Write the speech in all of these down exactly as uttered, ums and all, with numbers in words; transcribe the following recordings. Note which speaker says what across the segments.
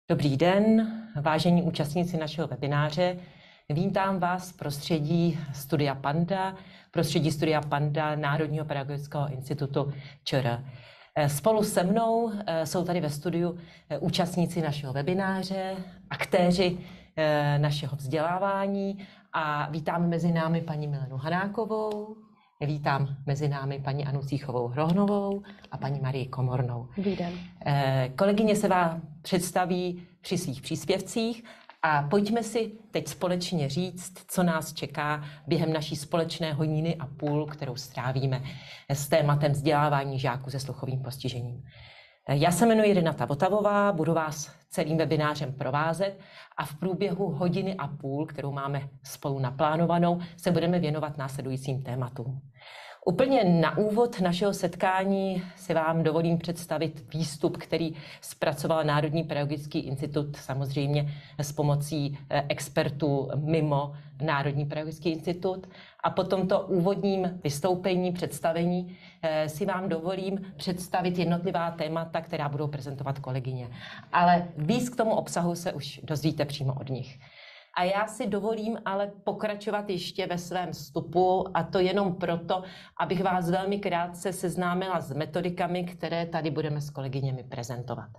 Speaker 1: Dobrý den, vážení účastníci našeho webináře. Vítám vás v prostředí Studia Panda, prostředí Studia Panda Národního pedagogického institutu ČR. Spolu se mnou jsou tady ve studiu účastníci našeho webináře, aktéři našeho vzdělávání a vítám mezi námi paní Milenu Hanákovou, vítám mezi námi paní Anu Cíchovou-Hrohnovou a paní Marii Komornou.
Speaker 2: Dobrý den.
Speaker 1: Kolegyně se vám představí při svých příspěvcích a pojďme si teď společně říct, co nás čeká během naší společné hodiny a půl, kterou strávíme s tématem vzdělávání žáků se sluchovým postižením. Já se jmenuji Renata Votavová, budu vás celým webinářem provázet a v průběhu hodiny a půl, kterou máme spolu naplánovanou, se budeme věnovat následujícím tématům. Úplně na úvod našeho setkání si vám dovolím představit výstup, který zpracoval Národní pedagogický institut, samozřejmě s pomocí expertů mimo Národní pedagogický institut. A po tomto úvodním vystoupení, představení si vám dovolím představit jednotlivá témata, která budou prezentovat kolegyně. Ale víc k tomu obsahu se už dozvíte přímo od nich. A já si dovolím ale pokračovat ještě ve svém vstupu, a to jenom proto, abych vás velmi krátce seznámila s metodikami, které tady budeme s kolegyněmi prezentovat.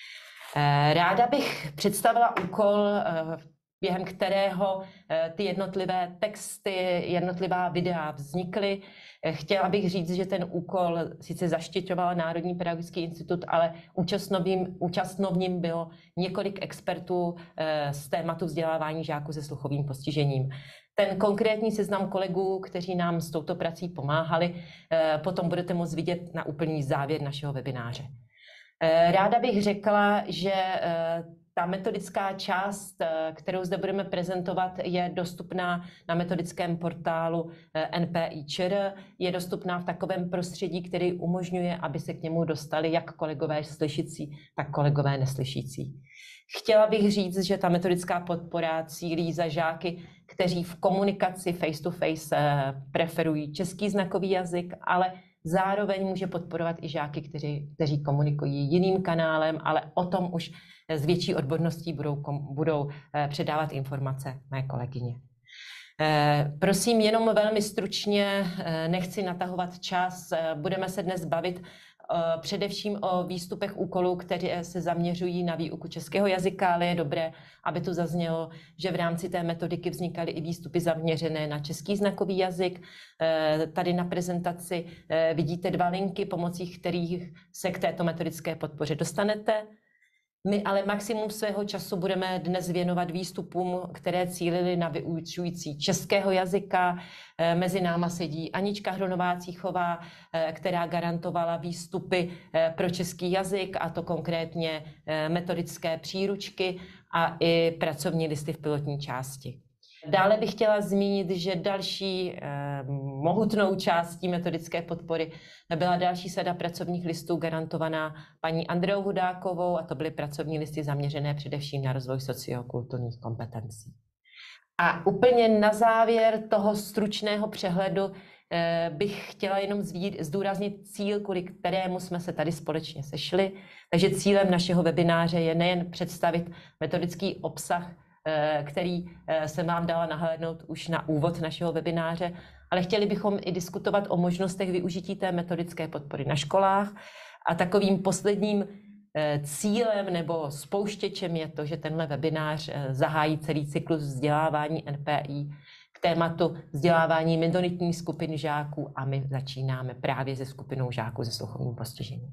Speaker 1: Ráda bych představila úkol, během kterého ty jednotlivé texty, jednotlivá videa vznikly. Chtěla bych říct, že ten úkol sice zaštiťoval Národní pedagogický institut, ale účastno v ním bylo několik expertů z tématu vzdělávání žáků se sluchovým postižením. Ten konkrétní seznam kolegů, kteří nám s touto prací pomáhali, potom budete moct vidět na úplný závěr našeho webináře. Ráda bych řekla, že ta metodická část, kterou zde budeme prezentovat, je dostupná na metodickém portálu N P I ČR, je dostupná v takovém prostředí, který umožňuje, aby se k němu dostali jak kolegové slyšící, tak kolegové neslyšící. Chtěla bych říct, že ta metodická podpora cílí za žáky, kteří v komunikaci face to face preferují český znakový jazyk, ale zároveň může podporovat i žáky, kteří, kteří komunikují jiným kanálem, ale o tom už s větší odborností budou, budou předávat informace mé kolegyně. Prosím, jenom velmi stručně, nechci natahovat čas, budeme se dnes bavit především o výstupech úkolů, které se zaměřují na výuku českého jazyka, ale je dobré, aby tu zaznělo, že v rámci té metodiky vznikaly i výstupy zaměřené na český znakový jazyk. Tady na prezentaci vidíte dva linky, pomocí kterých se k této metodické podpoře dostanete. My ale maximum svého času budeme dnes věnovat výstupům, které cílily na vyučující českého jazyka. Mezi náma sedí Anička Hronová-Cíchová, která garantovala výstupy pro český jazyk, a to konkrétně metodické příručky a i pracovní listy v pilotní části. Dále bych chtěla zmínit, že další eh, mohutnou částí metodické podpory byla další sada pracovních listů garantovaná paní Andreou Hudákovou, a to byly pracovní listy zaměřené především na rozvoj sociokulturních kompetencí. A úplně na závěr toho stručného přehledu eh, bych chtěla jenom zvír, zdůraznit cíl, kvůli kterému jsme se tady společně sešli. Takže cílem našeho webináře je nejen představit metodický obsah, který jsem vám dala nahlédnout už na úvod našeho webináře, ale chtěli bychom i diskutovat o možnostech využití té metodické podpory na školách. A takovým posledním cílem nebo spouštěčem je to, že tenhle webinář zahájí celý cyklus vzdělávání N P I k tématu vzdělávání minoritní skupin žáků, a my začínáme právě se skupinou žáků se sluchovým postižením.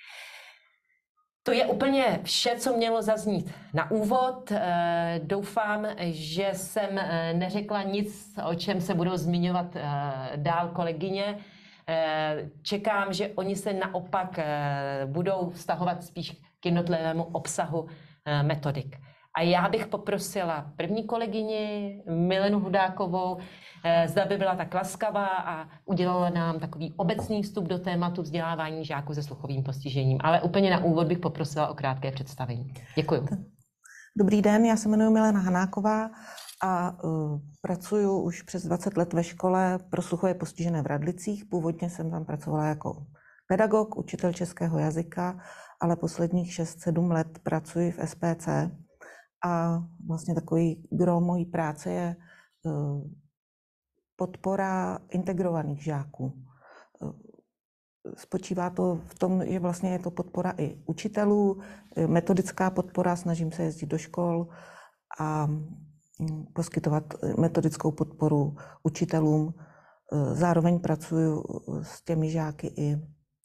Speaker 1: To je úplně vše, co mělo zaznít na úvod. Doufám, že jsem neřekla nic, o čem se budou zmiňovat dál kolegyně. Čekám, že oni se naopak budou vztahovat spíš k jednotlivému obsahu metodik. A já bych poprosila první kolegyni Milenu Hudákovou, zda by byla tak laskavá a udělala nám takový obecný vstup do tématu vzdělávání žáků se sluchovým postižením. Ale úplně na úvod bych poprosila o krátké představení. Děkuji.
Speaker 3: Dobrý den, já se jmenuji Milena Hanáková a uh, pracuji už přes dvacet let ve škole pro sluchově postižené v Radlicích. Původně jsem tam pracovala jako pedagog, učitel českého jazyka ale posledních šest sedm let pracuji v S P C a vlastně takový gro mojí práce je podpora integrovaných žáků. Spočívá to v tom, že vlastně je to podpora i učitelů, metodická podpora, snažím se jezdit do škol a poskytovat metodickou podporu učitelům. Zároveň pracuji s těmi žáky i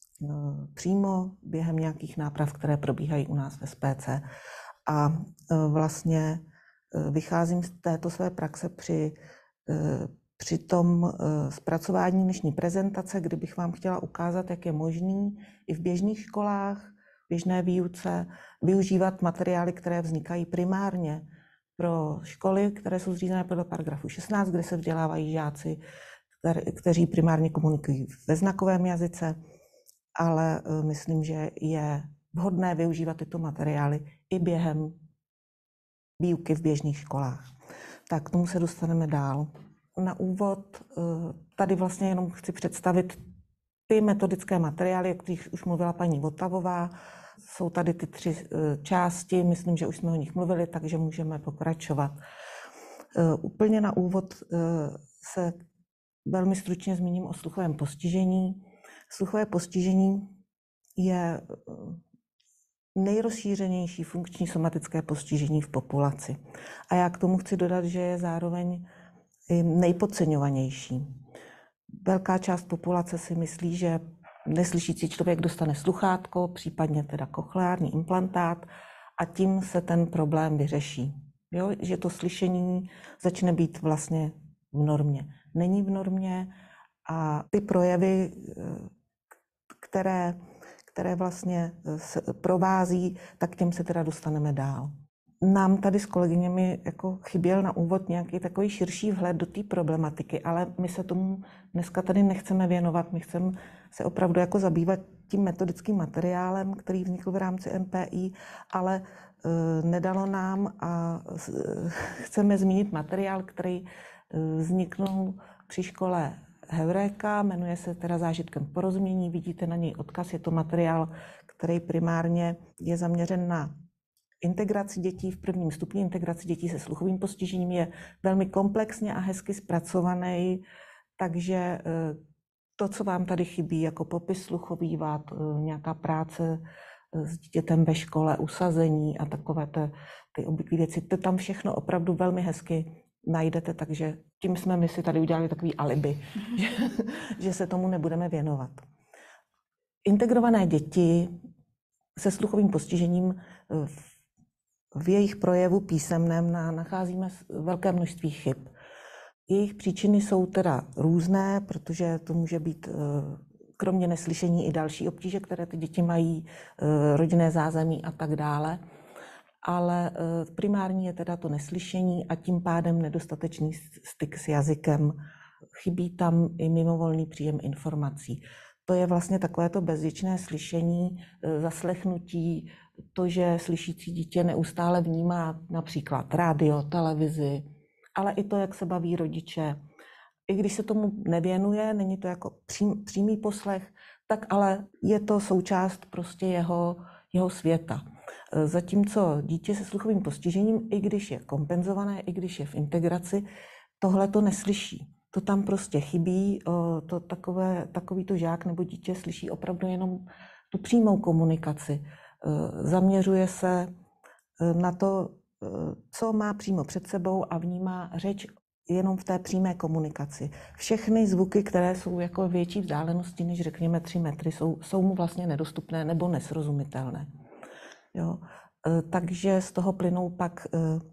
Speaker 3: přímo během nějakých náprav, které probíhají u nás v S P C. A vlastně vycházím z této své praxe při, při tom zpracování dnešní prezentace, kdy bych vám chtěla ukázat, jak je možný i v běžných školách, běžné výuce využívat materiály, které vznikají primárně pro školy, které jsou zřízené podle paragrafu šestnáct, kde se vzdělávají žáci, kteří primárně komunikují ve znakovém jazyce, ale myslím, že je vhodné využívat tyto materiály i během výuky v běžných školách. Tak k tomu se dostaneme dál. Na úvod tady vlastně jenom chci představit ty metodické materiály, o kterých už mluvila paní Votavová. Jsou tady ty tři části, myslím, že už jsme o nich mluvili, takže můžeme pokračovat. Úplně na úvod se velmi stručně zmíním o sluchovém postižení. Sluchové postižení je nejrozšířenější funkční somatické postižení v populaci. A já k tomu chci dodat, že je zároveň i nejpodceňovanější. Velká část populace si myslí, že neslyšící člověk dostane sluchátko, případně teda kochleární implantát a tím se ten problém vyřeší. Jo? Že to slyšení začne být vlastně v normě. Není v normě a ty projevy, které, které vlastně se provází, tak k těm se teda dostaneme dál. Nám tady s kolegyněmi jako chyběl na úvod nějaký takový širší vhled do té problematiky, ale my se tomu dneska tady nechceme věnovat. My chceme se opravdu jako zabývat tím metodickým materiálem, který vznikl v rámci N P I, ale e, nedalo nám a e, chceme zmínit materiál, který e, vzniknul při škole Heureka, jmenuje se teda Zážitkem porozumění, vidíte na něj odkaz, je to materiál, který primárně je zaměřen na integraci dětí v prvním stupni, integraci dětí se sluchovým postižením, je velmi komplexně a hezky zpracovaný, takže to, co vám tady chybí, jako popis sluchový vád, nějaká práce s dítětem ve škole, usazení a takové ty, ty obvyklé věci, to tam všechno opravdu velmi hezky najdete, takže tím jsme my si tady udělali takový alibi, že, že se tomu nebudeme věnovat. Integrované děti se sluchovým postižením v V jejich projevu písemném nacházíme velké množství chyb. Jejich příčiny jsou teda různé, protože to může být kromě neslyšení i další obtíže, které ty děti mají, rodinné zázemí a tak dále. Ale primární je teda to neslyšení a tím pádem nedostatečný styk s jazykem. Chybí tam i mimovolný příjem informací. To je vlastně takovéto bezděčné slyšení, zaslechnutí, to, že slyšící dítě neustále vnímá například rádio, televizi, ale i to, jak se baví rodiče. I když se tomu nevěnuje, není to jako přím, přímý poslech, tak ale je to součást prostě jeho, jeho světa. Zatímco dítě se sluchovým postižením, i když je kompenzované, i když je v integraci, tohle to neslyší. To tam prostě chybí, to takové, takový to žák nebo dítě slyší opravdu jenom tu přímou komunikaci. Zaměřuje se na to, co má přímo před sebou a vnímá řeč jenom v té přímé komunikaci. Všechny zvuky, které jsou jako větší vzdálenosti, než řekněme tři metry, jsou, jsou mu vlastně nedostupné nebo nesrozumitelné. Jo? Takže z toho plynou pak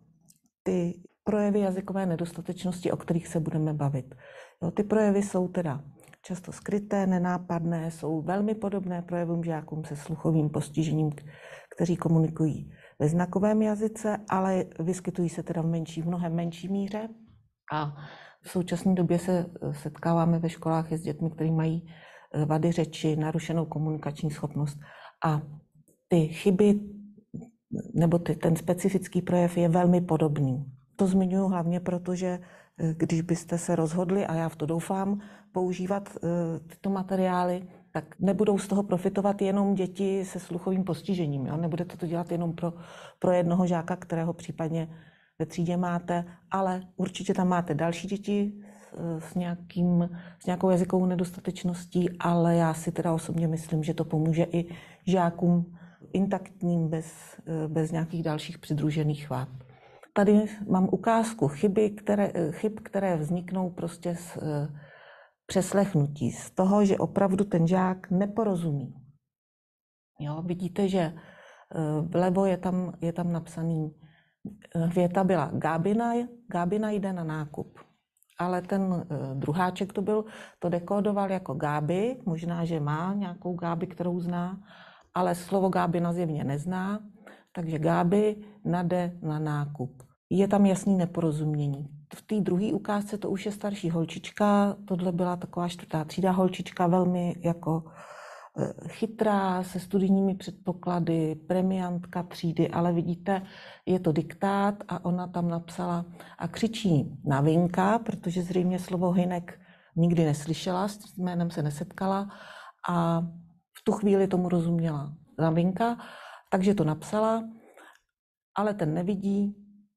Speaker 3: ty projevy jazykové nedostatečnosti, o kterých se budeme bavit. Jo, ty projevy jsou teda často skryté, nenápadné, jsou velmi podobné projevům žákům se sluchovým postižením, kteří komunikují ve znakovém jazyce, ale vyskytují se teda v menší, v mnohem menší míře. A v současné době se setkáváme ve školách s dětmi, kteří mají vady řeči, narušenou komunikační schopnost. A ty chyby nebo ty, ten specifický projev je velmi podobný. To zmiňuji hlavně proto, že když byste se rozhodli, a já v to doufám, používat tyto materiály tak nebudou z toho profitovat jenom děti se sluchovým postižením. Jo? Nebudete to dělat jenom pro, pro jednoho žáka, kterého případně ve třídě máte, ale určitě tam máte další děti s, nějakým, s nějakou jazykovou nedostatečností, ale já si teda osobně myslím, že to pomůže i žákům intaktním bez, bez nějakých dalších přidružených vád. Tady mám ukázku chyby, které, chyb, které vzniknou prostě z přeslechnutí, z toho, že opravdu ten žák neporozumí. Jo, vidíte, že vlevo je tam, je tam napsaný, věta byla Gábina, Gábina jde na nákup. Ale ten druháček to byl, to dekódoval jako Gáby, možná, že má nějakou Gáby, kterou zná, ale slovo Gábina zjevně nezná, takže Gáby nade na nákup. Je tam jasný neporozumění. V té druhé ukázce to už je starší holčička, tohle byla taková čtvrtá třída holčička, velmi jako chytrá, se studijními předpoklady, premiantka třídy, ale vidíte, je to diktát a ona tam napsala a křičí na Vinka, protože zřejmě slovo hynek nikdy neslyšela, s jménem se nesetkala a v tu chvíli tomu rozuměla na Vinka, takže to napsala, ale ten nevidí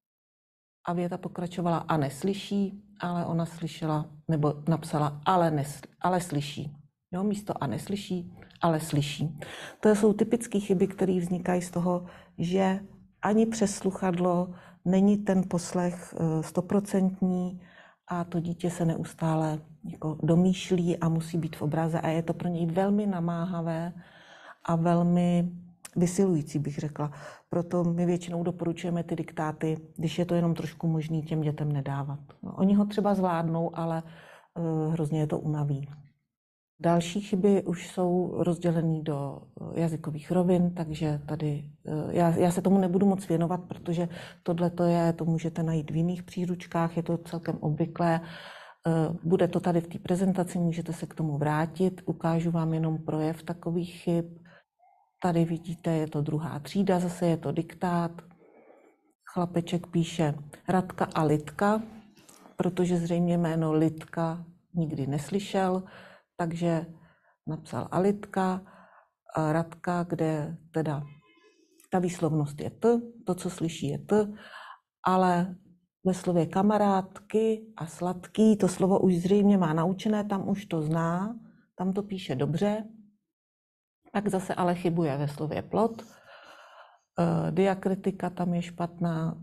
Speaker 3: a věta pokračovala a neslyší, ale ona slyšela, nebo napsala ale, nesl, ale slyší. Jo, místo a neslyší, ale slyší. To jsou typické chyby, které vznikají z toho, že ani přes sluchadlo není ten poslech stoprocentní a to dítě se neustále jako domýšlí a musí být v obraze a je to pro něj velmi namáhavé a velmi vysilující, bych řekla. Proto my většinou doporučujeme ty diktáty, když je to jenom trošku možný těm dětem nedávat. No, oni ho třeba zvládnou, ale uh, hrozně je to unaví. Další chyby už jsou rozdělené do jazykových rovin, takže tady já, já se tomu nebudu moc věnovat, protože tohle to je, to můžete najít v jiných příručkách, je to celkem obvyklé. Bude to tady v té prezentaci, můžete se k tomu vrátit. Ukážu vám jenom projev takových chyb. Tady vidíte, je to druhá třída, zase je to diktát. Chlapeček píše Radka a Lidka, protože zřejmě jméno Lidka nikdy neslyšel, takže napsal Alitka a Radka, kde teda ta výslovnost je T, to, co slyší, je T, ale ve slově kamarádky a sladký, to slovo už zřejmě má naučené, tam už to zná, tam to píše dobře, tak zase ale chybuje ve slově plot. E, diakritika tam je špatná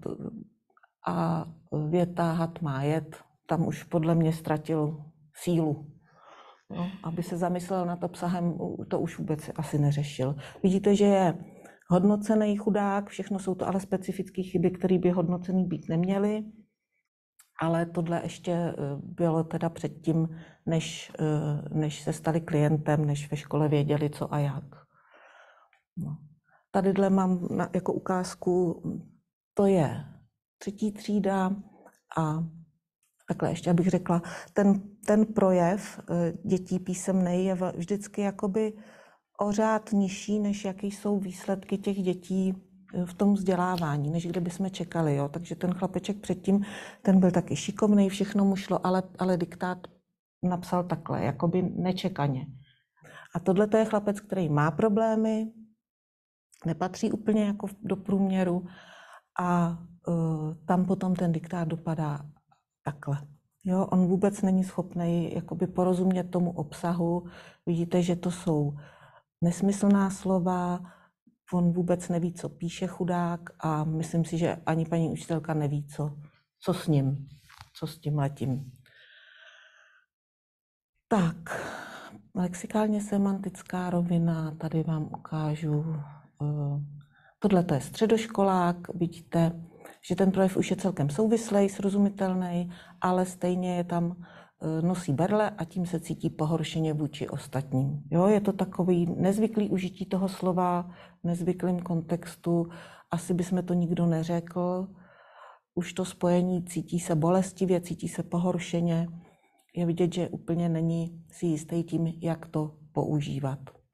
Speaker 3: a věta had má jet, tam už podle mě ztratil sílu. No, aby se zamyslel nad obsahem, to už vůbec asi neřešil. Vidíte, že je hodnocený chudák, všechno jsou to ale specifické chyby, které by hodnocený být neměly, ale tohle ještě bylo teda předtím, než, než se stali klientem, než ve škole věděli, co a jak. No. Tadyhle mám na, jako ukázku, to je třetí třída a takhle ještě, abych řekla, ten, ten projev dětí písemnej je vždycky jakoby o řád nižší, než jaký jsou výsledky těch dětí v tom vzdělávání, než kde bychom čekali. Jo? Takže ten chlapeček předtím, ten byl taky šikovnej, všechno mu šlo, ale, ale diktát napsal takhle, jakoby nečekaně. A tohle to je chlapec, který má problémy, nepatří úplně jako do průměru a uh, tam potom ten diktát dopadá takhle. Jo, on vůbec není schopný jakoby porozumět tomu obsahu. Vidíte, že to jsou nesmyslná slova, on vůbec neví, co píše chudák a myslím si, že ani paní učitelka neví, co, co s ním, co s tím letím. Tak, lexikálně semantická rovina, tady vám ukážu. Tohle to je středoškolák, vidíte, že ten projev už je celkem souvislej, srozumitelný, ale stejně je tam nosí berle a tím se cítí pohoršeně vůči ostatním. Jo, je to takový nezvyklý užití toho slova, v nezvyklém kontextu, asi bychom to nikdo neřekl. Už to spojení cítí se bolestivě, cítí se pohoršeně. Je vidět, že úplně není si jistý tím, jak to používat.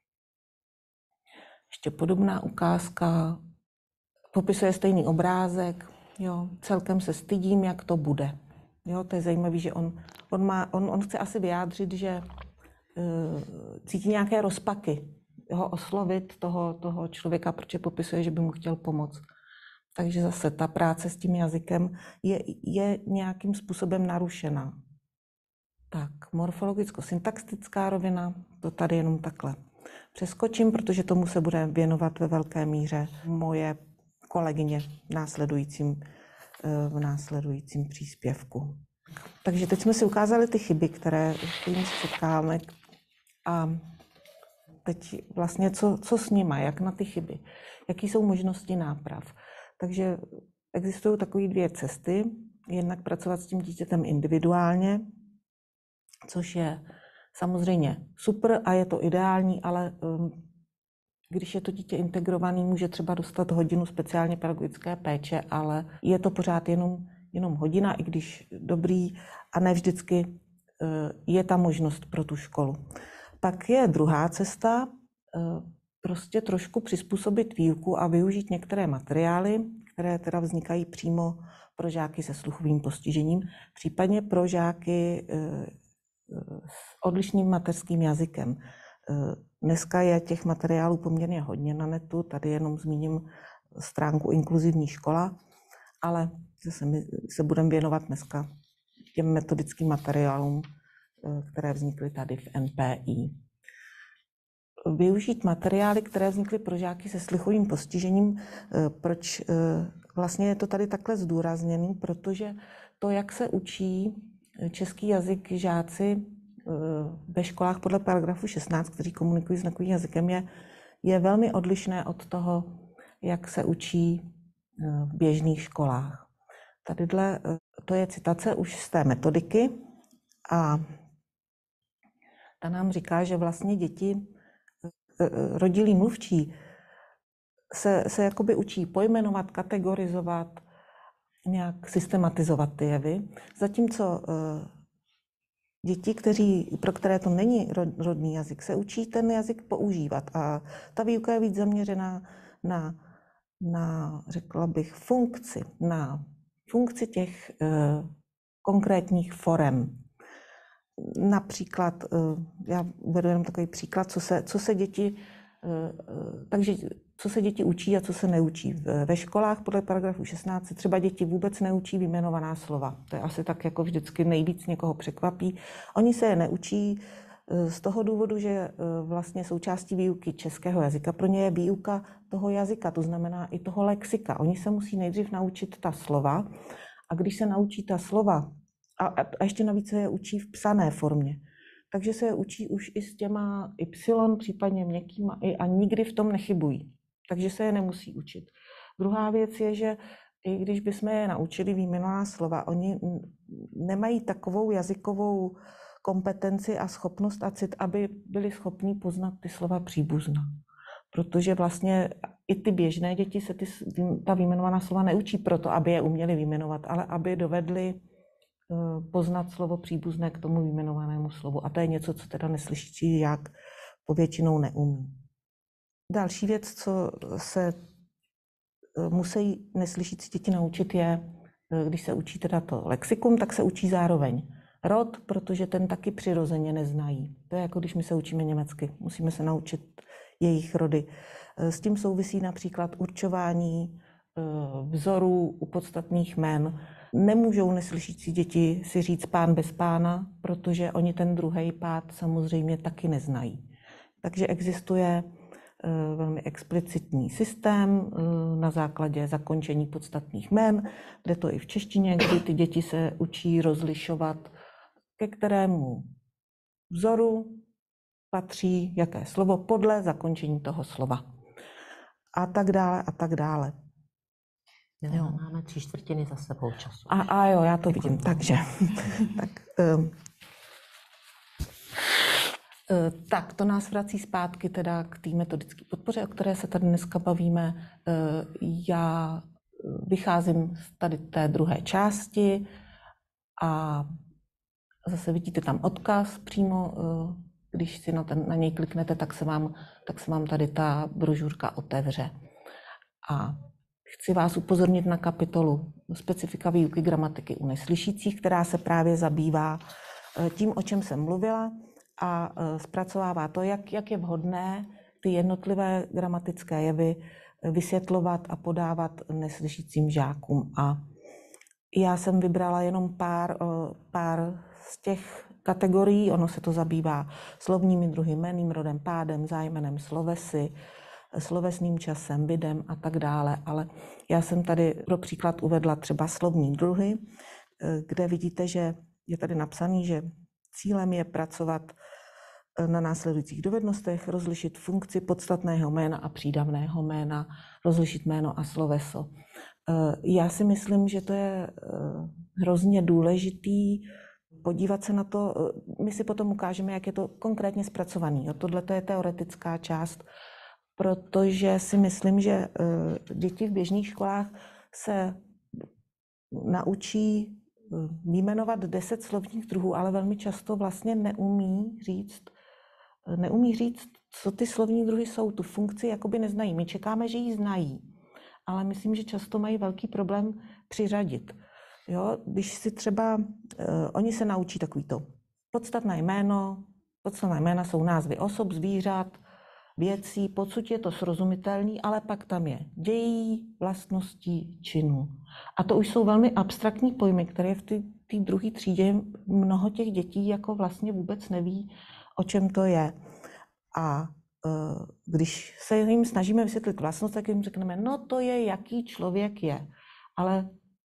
Speaker 3: Ještě podobná ukázka, popisuje stejný obrázek, jo, celkem se stydím, jak to bude. Jo, to je zajímavé, že on, on, má, on, on chce asi vyjádřit, že cítí nějaké rozpaky, ho oslovit toho, toho člověka, protože popisuje, že by mu chtěl pomoct. Takže zase ta práce s tím jazykem je, je nějakým způsobem narušená. Tak, morfologicko-syntaxická rovina, to tady jenom takhle přeskočím, protože tomu se bude věnovat ve velké míře moje kolegyně v následujícím, v následujícím příspěvku. Takže teď jsme si ukázali ty chyby, které s kterými se setkáváme. A teď vlastně co, co s nima, jak na ty chyby, jaký jsou možnosti náprav. Takže existují takové dvě cesty. Jednak pracovat s tím dítětem individuálně, což je samozřejmě super a je to ideální, ale um, když je to dítě integrovaný, může třeba dostat hodinu speciálně pedagogické péče, ale je to pořád jenom, jenom hodina, i když dobrý a ne vždycky uh, je ta možnost pro tu školu. Pak je druhá cesta, uh, prostě trošku přizpůsobit výuku a využít některé materiály, které teda vznikají přímo pro žáky se sluchovým postižením, případně pro žáky uh, s odlišným mateřským jazykem. Dneska je těch materiálů poměrně hodně na netu, tady jenom zmíním stránku Inkluzivní škola, ale zase my se budeme věnovat dneska těm metodickým materiálům, které vznikly tady v N P I. Využít materiály, které vznikly pro žáky se sluchovým postižením, proč vlastně je to tady takhle zdůrazněný, protože to, jak se učí český jazyk žáci ve školách podle paragrafu šestnáct, kteří komunikují znakovým jazykem, je, je velmi odlišné od toho, jak se učí v běžných školách. Tadyhle to je citace už z té metodiky a ta nám říká, že vlastně děti, rodilí mluvčí, se, se jakoby učí pojmenovat, kategorizovat, nějak systematizovat ty jevy, zatímco děti, kteří, pro které to není rodný jazyk, se učí ten jazyk používat a ta výuka je víc zaměřená na, na řekla bych, funkci, na funkci těch uh, konkrétních forem. Například, uh, já uvedu jenom takový příklad, co se, co se děti, uh, takže co se děti učí a co se neučí. Ve školách podle paragrafu šestnáct se třeba děti vůbec neučí vyjmenovaná slova. To je asi tak jako vždycky nejvíc někoho překvapí. Oni se je neučí z toho důvodu, že vlastně součástí výuky českého jazyka pro ně je výuka toho jazyka, to znamená i toho lexika. Oni se musí nejdřív naučit ta slova a když se naučí ta slova, a, a ještě navíc se je učí v psané formě, takže se je učí už i s těma y, případně měkkýma i a nikdy v tom nechybují. Takže se je nemusí učit. Druhá věc je, že i když bychom je naučili výjmenovaná slova, oni nemají takovou jazykovou kompetenci a schopnost a cit, aby byli schopní poznat ty slova příbuzná. Protože vlastně i ty běžné děti se ty, ta výjmenovaná slova neučí proto, aby je uměli vyjmenovat, ale aby dovedli poznat slovo příbuzné k tomu vyjmenovanému slovu. A to je něco, co teda neslyšící žák povětšinou neumí. Další věc, co se musí neslyšící děti naučit, je, když se učí teda to lexikum, tak se učí zároveň rod, protože ten taky přirozeně neznají. To je jako když my se učíme německy. Musíme se naučit jejich rody. S tím souvisí například určování vzorů u podstatných jmen. Nemůžou neslyšící děti si říct pán bez pána, protože oni ten druhý pád samozřejmě taky neznají. Takže existuje velmi explicitní systém na základě zakončení podstatných jmen, kde to i v češtině, kdy ty děti se učí rozlišovat, ke kterému vzoru patří jaké slovo podle zakončení toho slova. A tak dále, a tak dále.
Speaker 1: Jo. Máme tři čtvrtiny za sebou času.
Speaker 3: A, a jo, já to Děkuji. vidím, takže. tak, um, Tak, to nás vrací zpátky teda k té metodické podpoře, o které se tady dneska bavíme. Já vycházím z tady té druhé části a zase vidíte tam odkaz přímo, když si na, ten, na něj kliknete, tak se, vám, tak se vám tady ta brožurka otevře. A chci vás upozornit na kapitolu specifika výuky gramatiky u neslyšících, která se právě zabývá tím, o čem jsem mluvila, a zpracovává to, jak, jak je vhodné ty jednotlivé gramatické jevy vysvětlovat a podávat neslyšícím žákům. A já jsem vybrala jenom pár, pár z těch kategorií. Ono se to zabývá slovními druhy, jmenným rodem, pádem, zájmenem, slovesy, slovesným časem, videm a tak dále. Ale já jsem tady pro příklad uvedla třeba slovní druhy, kde vidíte, že je tady napsaný, že cílem je pracovat na následujících dovednostech, rozlišit funkci podstatného jména a přídavného jména, rozlišit jméno a sloveso. Já si myslím, že to je hrozně důležitý podívat se na to. My si potom ukážeme, jak je to konkrétně zpracovaný. Tohle je teoretická část, protože si myslím, že děti v běžných školách se naučí vyjmenovat deset slovních druhů, ale velmi často vlastně neumí říct, neumí říct, co ty slovní druhy jsou. Tu funkci jakoby neznají. My čekáme, že ji znají, ale myslím, že často mají velký problém přiřadit. Jo? Když si třeba, uh, oni se naučí takovýto podstatné jméno, podstatné jména jsou názvy osob, zvířat, věcí, pocud je to srozumitelný, ale pak tam je dějí, vlastností, činů. A to už jsou velmi abstraktní pojmy, které v té druhé třídě mnoho těch dětí jako vlastně vůbec neví, o čem to je. A když se jim snažíme vysvětlit vlastnost, tak jim řekneme, no to je, jaký člověk je. Ale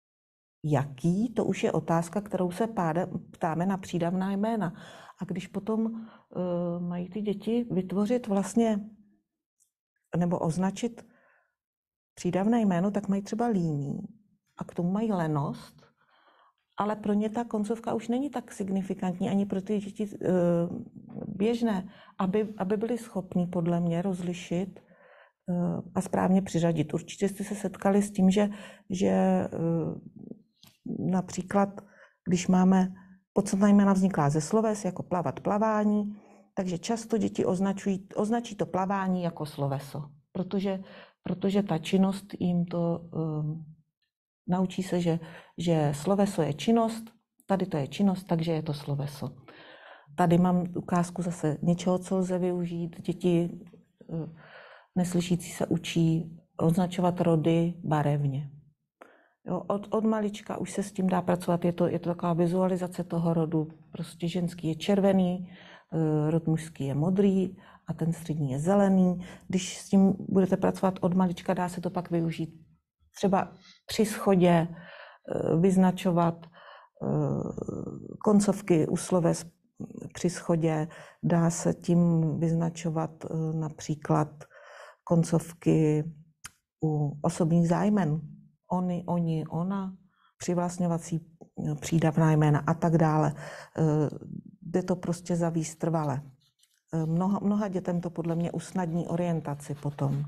Speaker 3: jaký, to už je otázka, kterou se ptáme na přídavná jména. A když potom uh, mají ty děti vytvořit vlastně, nebo označit přídavné jméno, tak mají třeba líní. A k tomu mají lenost, ale pro ně ta koncovka už není tak signifikantní ani pro ty děti uh, běžné, aby, aby byli schopní podle mě rozlišit uh, a správně přiřadit. Určitě jste se setkali s tím, že, že uh, například, když máme podstatná jména vzniklá ze sloves, jako plavat, plavání, takže často děti označují, označí to plavání jako sloveso, protože, protože ta činnost jim to um, naučí se, že, že sloveso je činnost, tady to je činnost, takže je to sloveso. Tady mám ukázku zase něčeho, co lze využít. Děti uh, neslyšící se učí označovat rody barevně. Jo, od, od malička už se s tím dá pracovat, je to, je to taková vizualizace toho rodu. Prostě ženský je červený, rod mužský je modrý a ten střední je zelený. Když s tím budete pracovat od malička, dá se to pak využít třeba při schodě, vyznačovat koncovky u sloves při schodě, dá se tím vyznačovat například koncovky u osobních zájmen. Oni, oni, ona, přivlastňovací přídavná jména a tak dále. Jde to prostě zavíst trvale. Mnoha, mnoha dětem to podle mě usnadní orientaci potom.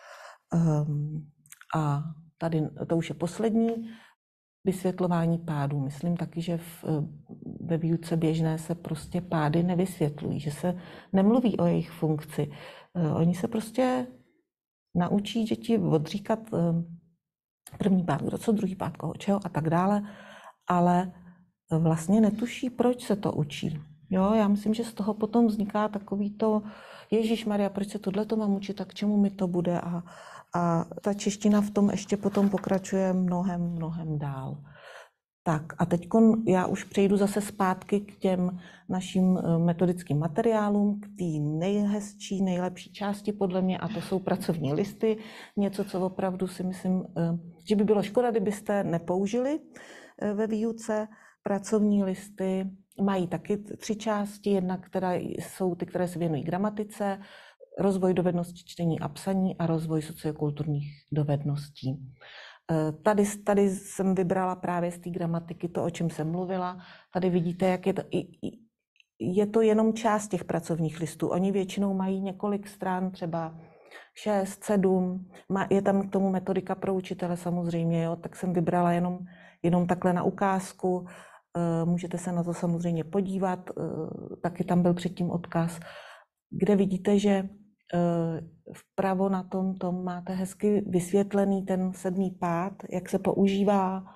Speaker 3: A tady to už je poslední vysvětlování pádů. Myslím taky, že v, ve výuce běžné se prostě pády nevysvětlují, že se nemluví o jejich funkci. Oni se prostě naučí děti odříkat první pád, kdo co, druhý pád, koho, čeho a tak dále, ale vlastně netuší, proč se to učí. Jo, já myslím, že z toho potom vzniká takový to, Ježišmarja, proč se tohleto mám učit, tak k čemu mi to bude? A, a ta čeština v tom ještě potom pokračuje mnohem, mnohem dál. Tak a teď já už přejdu zase zpátky k těm našim metodickým materiálům, k té nejhezčí, nejlepší části podle mě, a to jsou pracovní listy. Něco, co opravdu si myslím, že by bylo škoda, kdybyste nepoužili ve výuce. Pracovní listy mají taky tři části. Jedna, která jsou ty, které se věnují gramatice, rozvoj dovedností čtení a psaní a rozvoj sociokulturních dovedností. Tady, tady jsem vybrala právě z té gramatiky to, o čem jsem mluvila. Tady vidíte, jak je to, je to jenom část těch pracovních listů. Oni většinou mají několik stran, třeba šest, sedm. Je tam k tomu metodika pro učitele samozřejmě, jo? Tak jsem vybrala jenom, jenom takhle na ukázku. Můžete se na to samozřejmě podívat. Taky tam byl předtím odkaz, kde vidíte, že vpravo na tom, tom máte hezky vysvětlený ten sedmý pád, jak se používá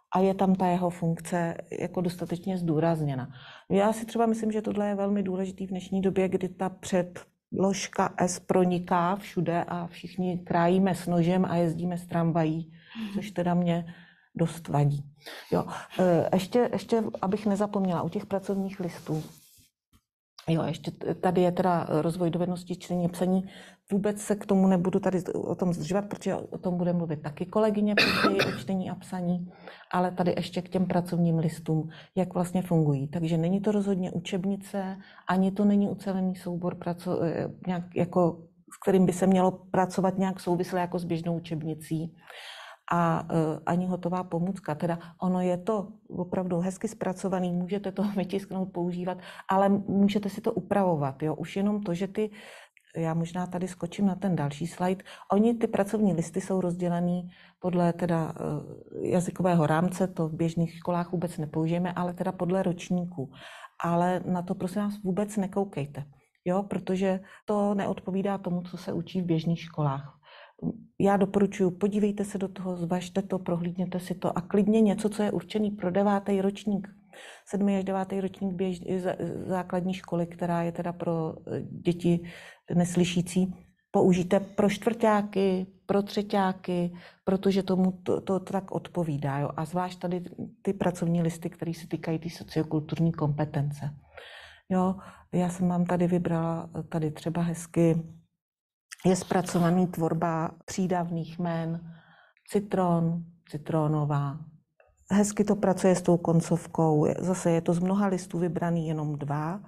Speaker 3: a je tam ta jeho funkce jako dostatečně zdůrazněna. Já si třeba myslím, že tohle je velmi důležitý v dnešní době, kdy ta předložka S proniká všude a všichni krájíme s nožem a jezdíme s tramvají, což teda mě dost vadí. Jo, ještě, ještě, abych nezapomněla, u těch pracovních listů. Jo, ještě tady je teda rozvoj dovedností čtení a psaní. Vůbec se k tomu nebudu tady o tom zdržovat, protože o tom bude mluvit taky kolegyně později o čtení a psaní, ale tady ještě k těm pracovním listům, jak vlastně fungují. Takže není to rozhodně učebnice, ani to není ucelený soubor, praco, nějak jako, s kterým by se mělo pracovat nějak souvisle jako s běžnou učebnicí. A uh, ani hotová pomůcka. Teda ono je to opravdu hezky zpracovaný, můžete to vytisknout, používat, ale můžete si to upravovat. Jo? Už jenom to, že ty, já možná tady skočím na ten další slide, oni ty pracovní listy jsou rozdělený podle teda uh, jazykového rámce, to v běžných školách vůbec nepoužijeme, ale teda podle ročníků. Ale na to prosím vás vůbec nekoukejte, jo? Protože to neodpovídá tomu, co se učí v běžných školách. Já doporučuji, podívejte se do toho, zvažte to, prohlídněte si to a klidně něco, co je určený pro devátý ročník, sedmý až devátý ročník běž, základní školy, která je teda pro děti neslyšící, použijte pro čtvrťáky, pro třeťáky, protože tomu to, to tak odpovídá. Jo? A zvlášť tady ty pracovní listy, které se týkají ty sociokulturní kompetence. Jo? Já jsem vám tady vybrala tady třeba hezky, je zpracovaný tvorba přídavných jmen, citron, citronová. Hezky to pracuje s tou koncovkou. Zase je to z mnoha listů vybraný jenom dva.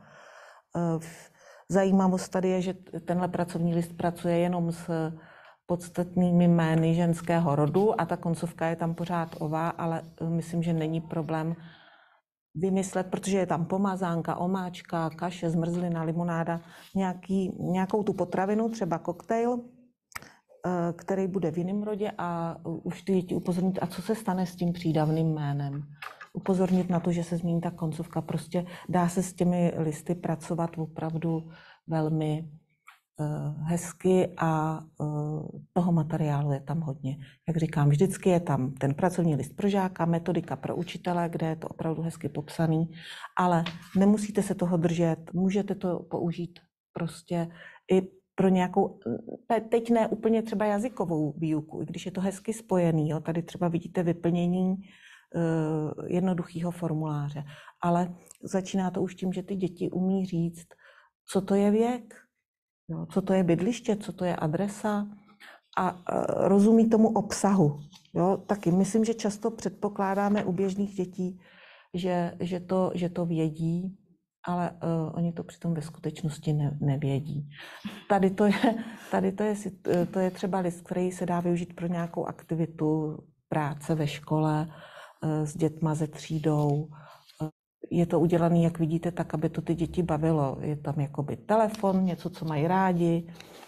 Speaker 3: Zajímavost tady je, že tenhle pracovní list pracuje jenom s podstatnými jmény ženského rodu a ta koncovka je tam pořád ová, ale myslím, že není problém vymyslet, protože je tam pomazánka, omáčka, kaše, zmrzlina, limonáda, nějaký, nějakou tu potravinu, třeba koktejl, který bude v jiném rodě a už ty děti upozornit, a co se stane s tím přídavným jménem. Upozornit na to, že se změní ta koncovka. Prostě dá se s těmi listy pracovat opravdu velmi hezky a toho materiálu je tam hodně. Jak říkám, vždycky je tam ten pracovní list pro žáka, metodika pro učitele, kde je to opravdu hezky popsaný, ale nemusíte se toho držet, můžete to použít prostě i pro nějakou, teď ne úplně třeba jazykovou výuku, i když je to hezky spojený, jo, tady třeba vidíte vyplnění uh, jednoduchého formuláře, ale začíná to už tím, že ty děti umí říct, co to je věk, jo, co to je bydliště, co to je adresa a uh, rozumí tomu obsahu. Jo, taky myslím, že často předpokládáme u běžných dětí, že, že, to, že to vědí, ale uh, oni to přitom ve skutečnosti ne, nevědí. Tady, to je, tady to, je, to je třeba list, který se dá využít pro nějakou aktivitu práce ve škole uh, s dětma, ze třídou. Uh, je to udělané, jak vidíte, tak, aby to ty děti bavilo. Je tam jakoby telefon, něco, co mají rádi,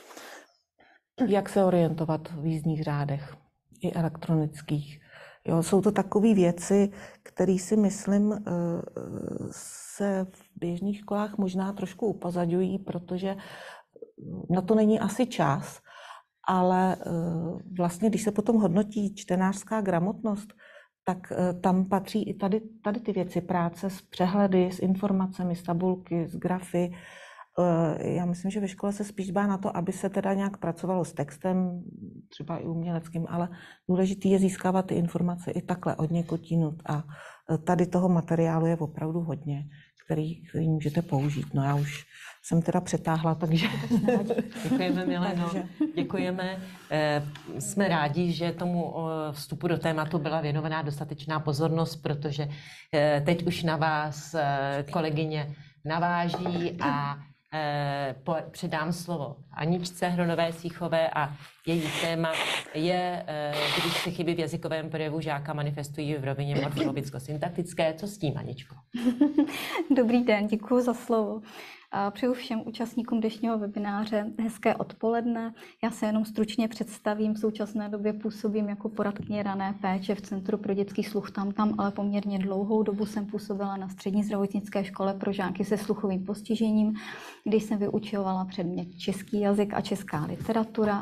Speaker 3: jak se orientovat v jízdních řádech, i elektronických. Jo, jsou to takové věci, které si myslím se v běžných školách možná trošku upozaďují, protože na to není asi čas, ale vlastně, když se potom hodnotí čtenářská gramotnost, tak tam patří i tady, tady ty věci, práce s přehledy, s informacemi, s tabulky, s grafy. Já myslím, že ve škole se spíš dbá na to, aby se teda nějak pracovalo s textem, třeba i uměleckým, ale důležité je získávat ty informace i takhle od někud jinut. A tady toho materiálu je opravdu hodně, který, který můžete použít. No já už jsem teda přetáhla, takže...
Speaker 1: Děkujeme, Mileno. Děkujeme. Jsme rádi, že tomu vstupu do tématu byla věnovaná dostatečná pozornost, protože teď už na vás kolegyně naváží a předám slovo Aničce Hronové-Sýchové a její téma je, když se chyby v jazykovém projevu žáka manifestují v rovině morfologicko-syntaktické. Co s tím, Aničko?
Speaker 2: Dobrý den, děkuji za slovo. Přeju všem účastníkům dnešního webináře hezké odpoledne. Já se jenom stručně představím. V současné době působím jako poradkyně rané péče v Centru pro dětský sluch tam tam, ale poměrně dlouhou dobu jsem působila na střední zdravotnické škole pro žáky se sluchovým postižením, kde jsem vyučovala předmět český jazyk a česká literatura a vyučovala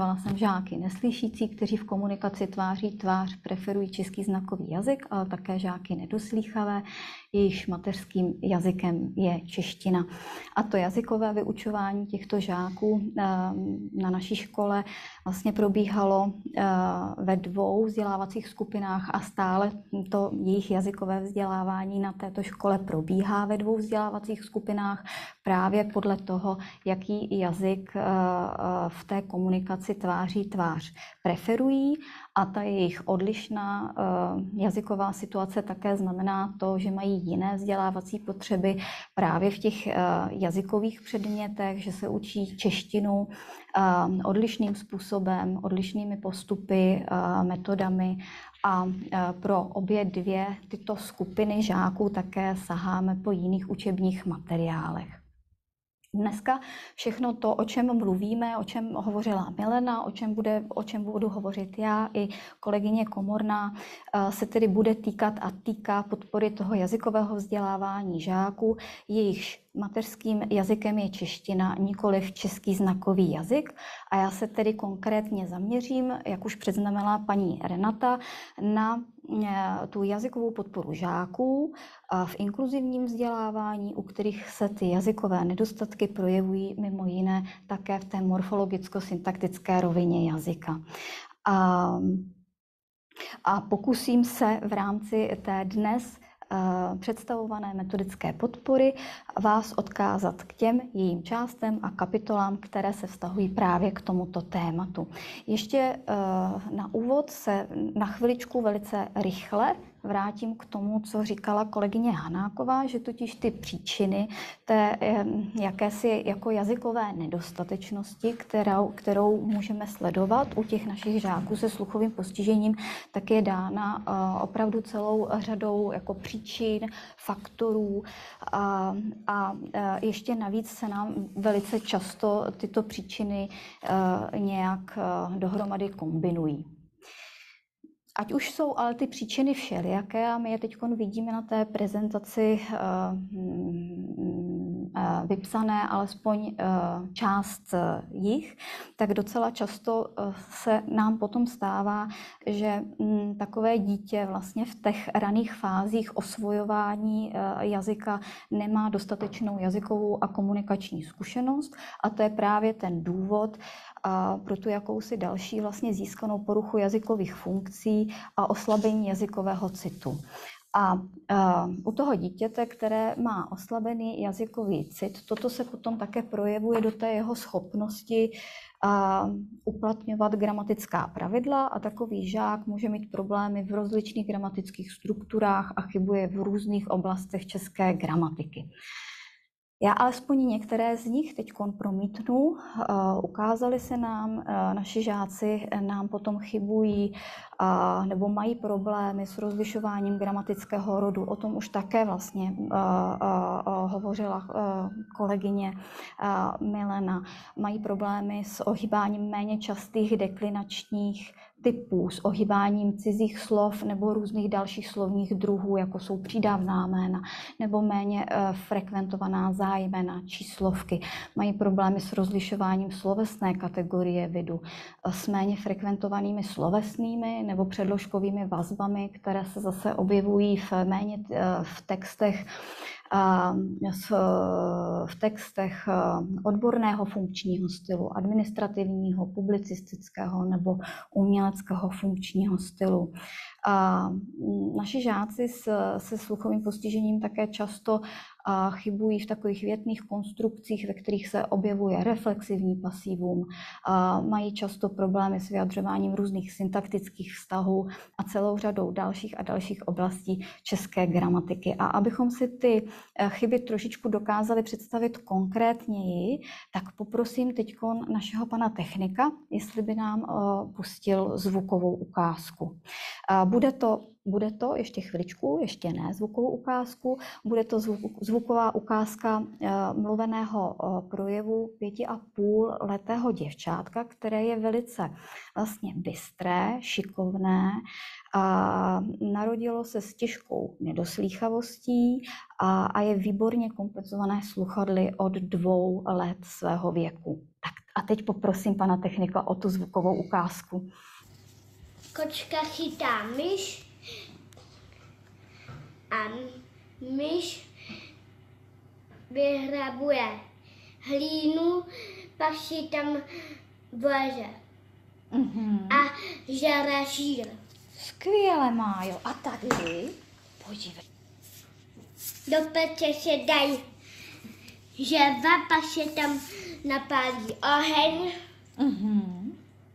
Speaker 2: vyučovala jsem žáky neslyšící, kteří v komunikaci tváří tvář preferují český znakový jazyk, ale také žáky nedoslýchavé, jejichž mateřským jazykem je čeština. A to jazykové vyučování těchto žáků na naší škole vlastně probíhalo ve dvou vzdělávacích skupinách a stále to jejich jazykové vzdělávání na této škole probíhá ve dvou vzdělávacích skupinách právě podle toho, jaký jazyk v té komunikaci tváří tvář preferují, a ta jejich odlišná jazyková situace také znamená to, že mají jiné vzdělávací potřeby právě v těch jazykových předmětech, že se učí češtinu odlišným způsobem, odlišnými postupy, metodami, a pro obě dvě tyto skupiny žáků také saháme po jiných učebních materiálech. Dneska všechno to, o čem mluvíme, o čem hovořila Milena, o čem, bude, o čem budu hovořit já i kolegyně Komorná, se tedy bude týkat a týká podpory toho jazykového vzdělávání žáků, jejichž mateřským jazykem je čeština, nikoliv český znakový jazyk. A já se tedy konkrétně zaměřím, jak už předznamenala paní Renata, na tu jazykovou podporu žáků v inkluzivním vzdělávání, u kterých se ty jazykové nedostatky projevují mimo jiné také v té morfologicko-syntaktické rovině jazyka. A, a pokusím se v rámci té dnes představované metodické podpory vás odkázat k těm jejím částem a kapitolám, které se vztahují právě k tomuto tématu. Ještě na úvod se na chviličku velice rychle vrátím k tomu, co říkala kolegyně Hanáková, že totiž ty příčiny té jakési jako jazykové nedostatečnosti, kterou, kterou můžeme sledovat u těch našich žáků se sluchovým postižením, tak je dána opravdu celou řadou jako příčin, faktorů a, a ještě navíc se nám velice často tyto příčiny nějak dohromady kombinují. Ať už jsou ale ty příčiny všelijaké, a my je teď vidíme na té prezentaci vypsané alespoň část jich, tak docela často se nám potom stává, že takové dítě vlastně v těch raných fázích osvojování jazyka nemá dostatečnou jazykovou a komunikační zkušenost, a to je právě ten důvod a pro tu jakousi další vlastně získanou poruchu jazykových funkcí a oslabení jazykového citu. A uh, u toho dítěte, které má oslabený jazykový cit, toto se potom také projevuje do té jeho schopnosti uh, uplatňovat gramatická pravidla, a takový žák může mít problémy v rozličných gramatických strukturách a chybuje v různých oblastech české gramatiky. Já alespoň některé z nich teď promítnu. Ukázali se nám, naši žáci nám potom chybují nebo mají problémy s rozlišováním gramatického rodu. O tom už také vlastně hovořila kolegyně Milena. Mají problémy s ohýbáním méně častých deklinačních typů, s ohýbáním cizích slov nebo různých dalších slovních druhů, jako jsou přídavná jména nebo méně frekventovaná zájmena, číslovky. Mají problémy s rozlišováním slovesné kategorie vidu, s méně frekventovanými slovesnými nebo předložkovými vazbami, které se zase objevují v méně v textech v textech odborného funkčního stylu, administrativního, publicistického nebo uměleckého funkčního stylu. A naši žáci se sluchovým postižením také často chybují v takových větných konstrukcích, ve kterých se objevuje reflexivní pasivum, mají často problémy s vyjadřováním různých syntaktických vztahů a celou řadou dalších a dalších oblastí české gramatiky. A abychom si ty chyby trošičku dokázali představit konkrétněji, tak poprosím teď našeho pana technika, jestli by nám pustil zvukovou ukázku. Bude to, bude to ještě chviličku, ještě ne zvukovou ukázku, bude to zvuk, zvuková ukázka mluveného projevu pěti a půl letého děvčátka, které je velice vlastně bystré, šikovné, a narodilo se s těžkou nedoslýchavostí a, a je výborně kompenzované sluchadly od dvou let svého věku. Tak a teď poprosím pana technika o tu zvukovou ukázku.
Speaker 4: Kočka chytá myš a myš vyhrabuje hlínu, pak si tam vleže
Speaker 2: Mm-hmm.
Speaker 4: a žere žír.
Speaker 2: Skvěle, Májo. A tady, podívej.
Speaker 4: Do peče se dají ževa, pak se tam napálí oheň.
Speaker 2: Mm-hmm.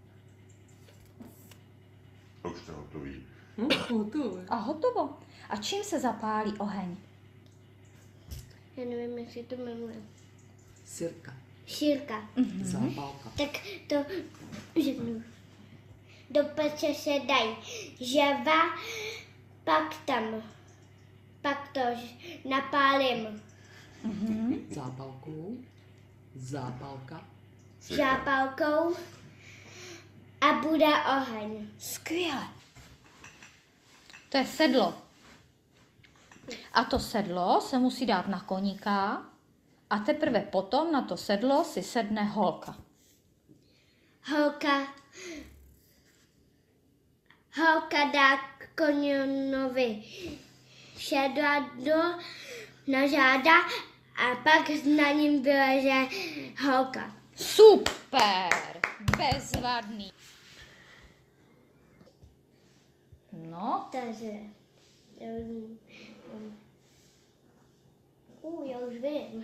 Speaker 5: To už to je hotový.
Speaker 2: A hotovo. A čím se zapálí oheň?
Speaker 4: Já nevím, jak se to jmenuje.
Speaker 6: Sirka,
Speaker 4: Šírka.
Speaker 2: Mm-hmm.
Speaker 6: zápalka.
Speaker 4: Tak to řeknu. Do peče se dají ževa, pak tam, pak to napálím
Speaker 2: Mm-hmm.
Speaker 6: Zápalkou, zápalka,
Speaker 4: žápalkou a bude oheň.
Speaker 2: Skvěle. To je sedlo. A to sedlo se musí dát na koníka a teprve potom na to sedlo si sedne holka.
Speaker 4: Holka, holka dá koňovi sedadlo na záda a pak na ním vyleže holka.
Speaker 2: Super! Bezvadný. No,
Speaker 4: Takže, uh, já už vím.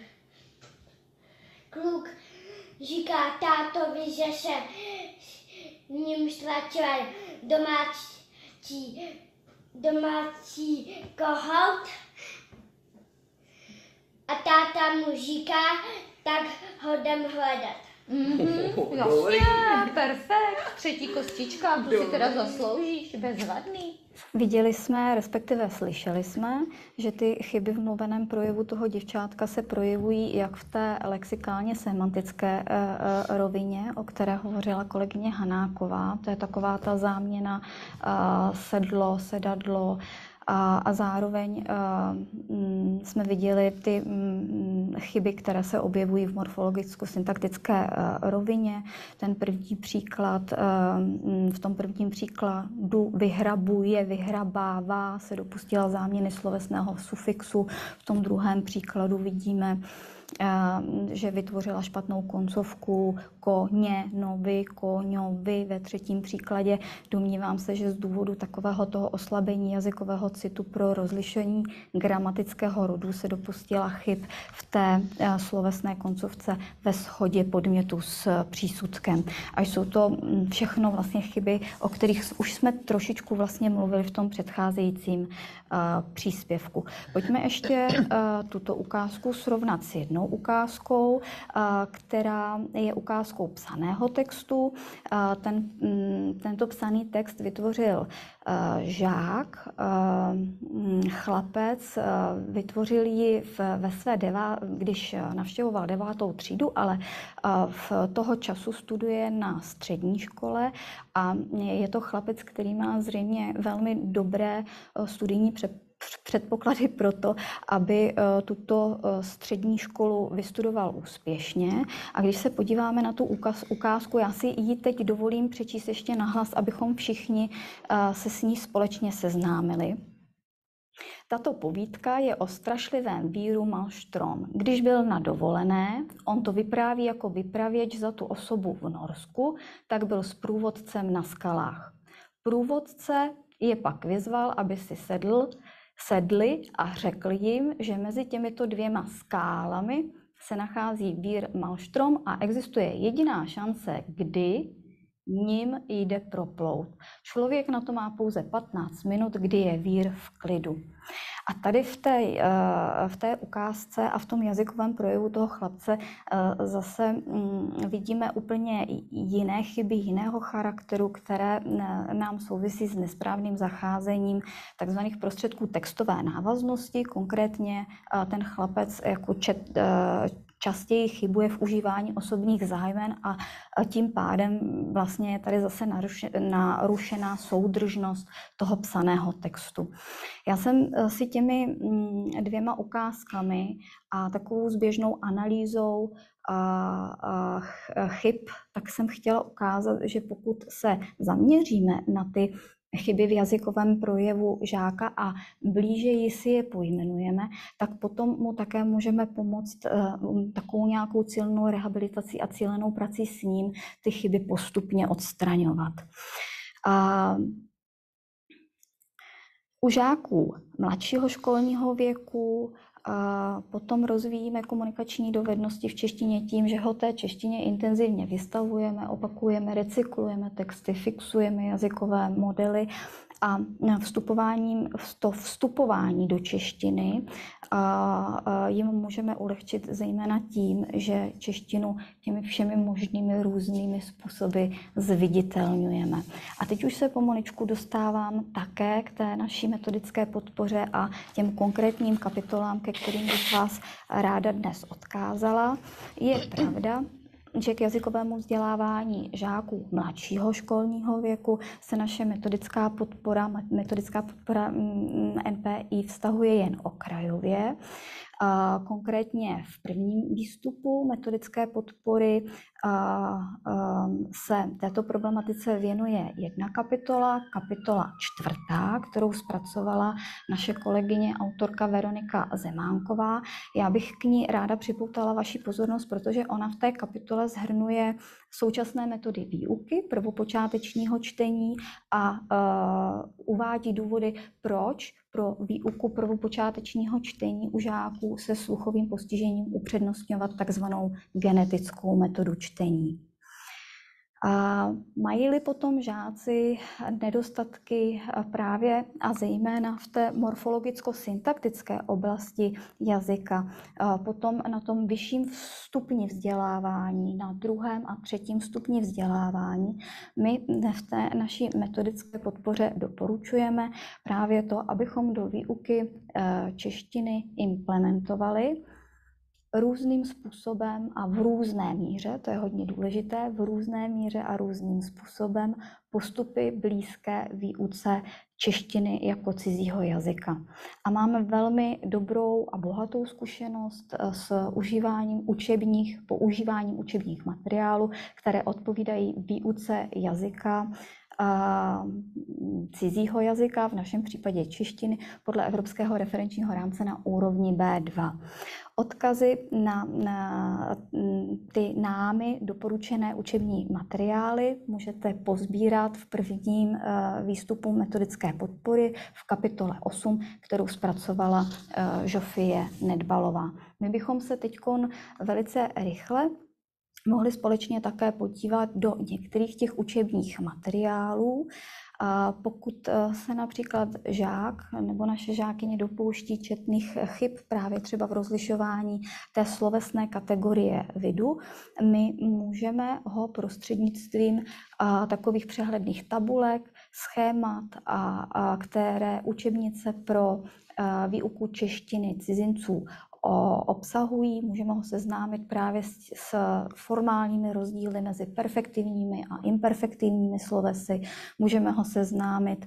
Speaker 4: Kluk říká tátovi, že se v něm ztratil domácí, domácí kohout. A táta mu říká, tak ho jdem hledat.
Speaker 2: mm-hmm, jasně, perfekt. Třetí kostička, tu si teda zasloužíš, bezvadný. Viděli jsme, respektive slyšeli jsme, že ty chyby v mluveném projevu toho děvčátka se projevují jak v té lexikálně semantické e, e, rovině, o které hovořila kolegyně Hanáková. To je taková ta záměna e, sedlo, sedadlo, A, a zároveň a, m, jsme viděli ty m, chyby, které se objevují v morfologicko-syntaktické rovině. Ten první příklad, a, m, v tom prvním příkladu vyhrabuje, vyhrabává, se dopustila záměny slovesného sufixu. V tom druhém příkladu vidíme, že vytvořila špatnou koncovku koně, novy, koňovi. Ve třetím příkladě domnívám se, že z důvodu takového toho oslabení jazykového citu pro rozlišení gramatického rodu se dopustila chyb v té slovesné koncovce ve shodě podmětu s přísudkem. A jsou to všechno vlastně chyby, o kterých už jsme trošičku vlastně mluvili v tom předcházejícím příspěvku. Pojďme ještě tuto ukázku srovnat s jednou ukázkou, která je ukázkou psaného textu. Ten, tento psaný text vytvořil žák, chlapec, vytvořil ji v, ve své devá, když navštěvoval devátou třídu, ale v toho času studuje na střední škole a je to chlapec, který má zřejmě velmi dobré studijní předpoklady pro to, aby tuto střední školu vystudoval úspěšně. A když se podíváme na tu ukaz, ukázku, já si ji teď dovolím přečíst ještě nahlas, abychom všichni se s ní společně seznámili. Tato povídka je o strašlivém víru Malštrom. Když byl na dovolené, on to vypráví jako vypravěč za tu osobu v Norsku, tak byl s průvodcem na skalách. Průvodce je pak vyzval, aby si sedl, sedli a řekl jim, že mezi těmito dvěma skálami se nachází vír Malštrom a existuje jediná šance, kdy ním jde proplout. Člověk na to má pouze patnáct minut, kdy je vír v klidu. A tady v té, v té ukázce a v tom jazykovém projevu toho chlapce zase vidíme úplně jiné chyby, jiného charakteru, které nám souvisí s nesprávným zacházením takzvaných prostředků textové návaznosti. Konkrétně ten chlapec jako čet, častěji chybuje v užívání osobních zájmen a tím pádem vlastně je tady zase narušená soudržnost toho psaného textu. Já jsem si těmi dvěma ukázkami a takovou zběžnou analýzou chyb, tak jsem chtěla ukázat, že pokud se zaměříme na ty chyby v jazykovém projevu žáka a blížeji si je pojmenujeme, tak potom mu také můžeme pomoct takovou nějakou cílenou rehabilitací a cílenou prací s ním ty chyby postupně odstraňovat. A u žáků mladšího školního věku a potom rozvíjíme komunikační dovednosti v češtině tím, že ho té češtině intenzivně vystavujeme, opakujeme, recyklujeme texty, fixujeme jazykové modely a vstupováním, to vstupování do češtiny a jim můžeme ulehčit zejména tím, že češtinu těmi všemi možnými různými způsoby zviditelňujeme. A teď už se pomaličku dostávám také k té naší metodické podpoře a těm konkrétním kapitolám, ke kterým bych vás ráda dnes odkázala. Je pravda, že k jazykovému vzdělávání žáků mladšího školního věku se naše metodická podpora, metodická podpora N P I vztahuje jen okrajově. A konkrétně v prvním výstupu metodické podpory a, a, se této problematice věnuje jedna kapitola, kapitola čtvrtá, kterou zpracovala naše kolegyně autorka Veronika Zemánková. Já bych k ní ráda připoutala vaši pozornost, protože ona v té kapitole shrnuje současné metody výuky prvopočátečního čtení a uh, uvádí důvody, proč pro výuku prvopočátečního čtení u žáků se sluchovým postižením upřednostňovat takzvanou genetickou metodu čtení. A mají-li potom žáci nedostatky právě a zejména v té morfologicko-syntaktické oblasti jazyka, potom na tom vyšším stupni vzdělávání, na druhém a třetím stupni vzdělávání, my v té naší metodické podpoře doporučujeme právě to, abychom do výuky češtiny implementovali různým způsobem a v různé míře, to je hodně důležité, v různé míře a různým způsobem postupy blízké výuce češtiny jako cizího jazyka. A máme velmi dobrou a bohatou zkušenost s užíváním učebních, používáním učebních materiálů, které odpovídají výuce jazyka, a cizího jazyka, v našem případě češtiny, podle Evropského referenčního rámce na úrovni B dva. Odkazy na, na ty námi doporučené učební materiály můžete pozbírat v prvním výstupu metodické podpory v kapitole osm, kterou zpracovala Žofie Nedbalová. My bychom se teď velice rychle mohli společně také podívat do některých těch učebních materiálů. A pokud se například žák nebo naše žákyně dopouští četných chyb právě třeba v rozlišování té slovesné kategorie vidu, my můžeme ho prostřednictvím takových přehledných tabulek, schémat, a, a které učebnice pro výuku češtiny cizinců obsahují, můžeme ho seznámit právě s, s formálními rozdíly mezi perfektivními a imperfektivními slovesy, můžeme ho seznámit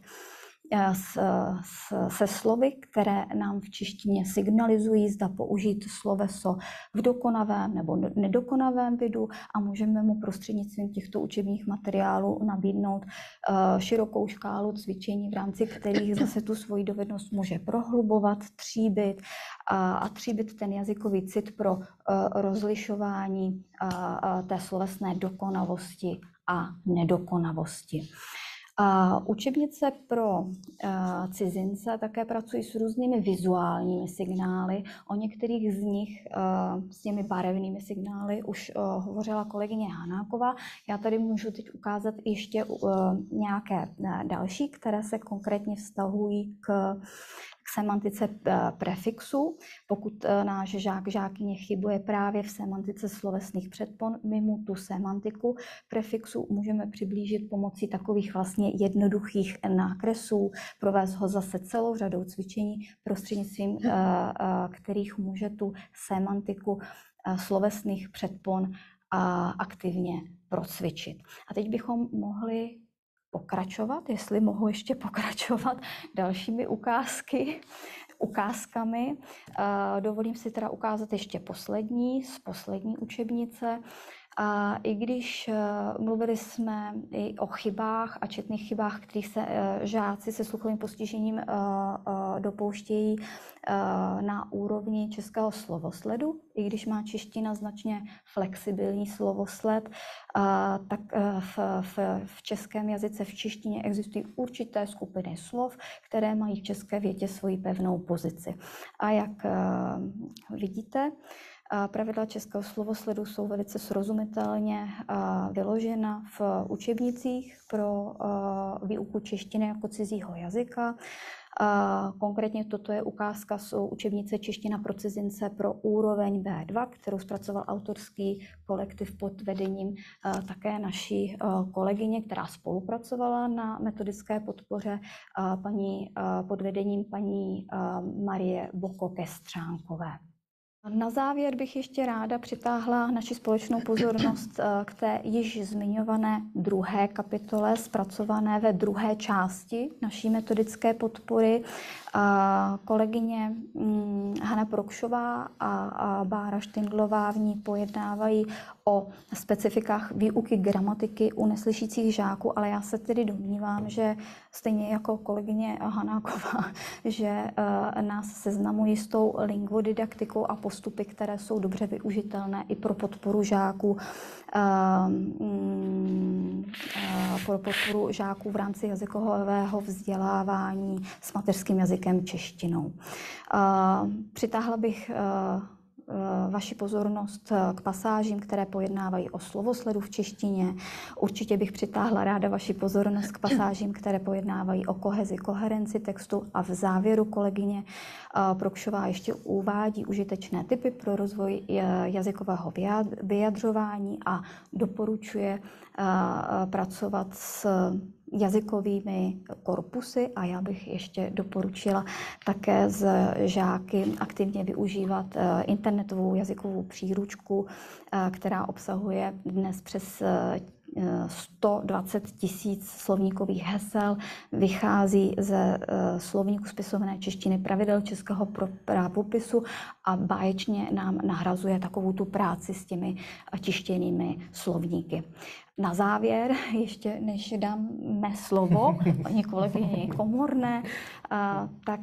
Speaker 2: s, s, se slovy, které nám v češtině signalizují, zda použít sloveso v dokonavém nebo nedokonavém vidu a můžeme mu prostřednictvím těchto učebních materiálů nabídnout uh, širokou škálu cvičení, v rámci kterých zase tu svoji dovednost může prohlubovat, tříbit a, a tříbit ten jazykový cit pro uh, rozlišování uh, uh, té slovesné dokonavosti a nedokonavosti. A učebnice pro uh, cizince také pracují s různými vizuálními signály. O některých z nich uh, s těmi barevnými signály už uh, hovořila kolegyně Hanáková. Já tady můžu teď ukázat ještě uh, nějaké uh, další, které se konkrétně vztahují k k semantice prefixu. Pokud náš žák, žákyně chybuje právě v semantice slovesných předpon, my mu tu semantiku prefixu můžeme přiblížit pomocí takových vlastně jednoduchých nákresů, provést ho zase celou řadou cvičení, prostřednictvím kterých může tu semantiku slovesných předpon aktivně procvičit. A teď bychom mohli pokračovat, jestli mohu ještě pokračovat dalšími ukázky. ukázkami. Dovolím si teda ukázat ještě poslední, z poslední učebnice. A i když mluvili jsme i o chybách a četných chybách, kterých se žáci se sluchovým postižením dopouštějí na úrovni českého slovosledu, i když má čeština značně flexibilní slovosled, tak v, v, v českém jazyce, v češtině existují určité skupiny slov, které mají v české větě svoji pevnou pozici. A jak vidíte, pravidla českého slovosledu jsou velice srozumitelně vyložena v učebnicích pro výuku češtiny jako cizího jazyka. Konkrétně toto je ukázka z učebnice Čeština pro cizince pro úroveň bé dva, kterou zpracoval autorský kolektiv pod vedením také naší kolegyně, která spolupracovala na metodické podpoře, paní, pod vedením paní Marie Boko-Kestřánkové. Na závěr bych ještě ráda přitáhla naši společnou pozornost k té již zmiňované druhé kapitole, zpracované ve druhé části naší metodické podpory. Kolegyně Hana Prokšová a Bára Štindlová v ní pojednávají o specifikách výuky gramatiky u neslyšících žáků, ale já se tedy domnívám, že stejně jako kolegyně Hanáková, že nás seznamují s tou lingvodidaktikou a postupy, které jsou dobře využitelné i pro podporu žáků, pro podporu žáků v rámci jazykového vzdělávání s mateřským jazykem češtinou. Přitáhla bych vaši pozornost k pasážím, které pojednávají o slovosledu v češtině. Určitě bych přitáhla ráda vaši pozornost k pasážím, které pojednávají o kohezi, koherenci textu, a v závěru kolegyně Prokšová ještě uvádí užitečné tipy pro rozvoj jazykového vyjadřování a doporučuje pracovat s jazykovými korpusy, a já bych ještě doporučila také z žáky aktivně využívat internetovou jazykovou příručku, která obsahuje dnes přes sto dvacet tisíc slovníkových hesel, vychází ze slovníku spisovné češtiny, pravidel českého právopisu a báječně nám nahrazuje takovou tu práci s těmi tištěnými slovníky. Na závěr, ještě než dáme slovo paní kolegyni Komorné, tak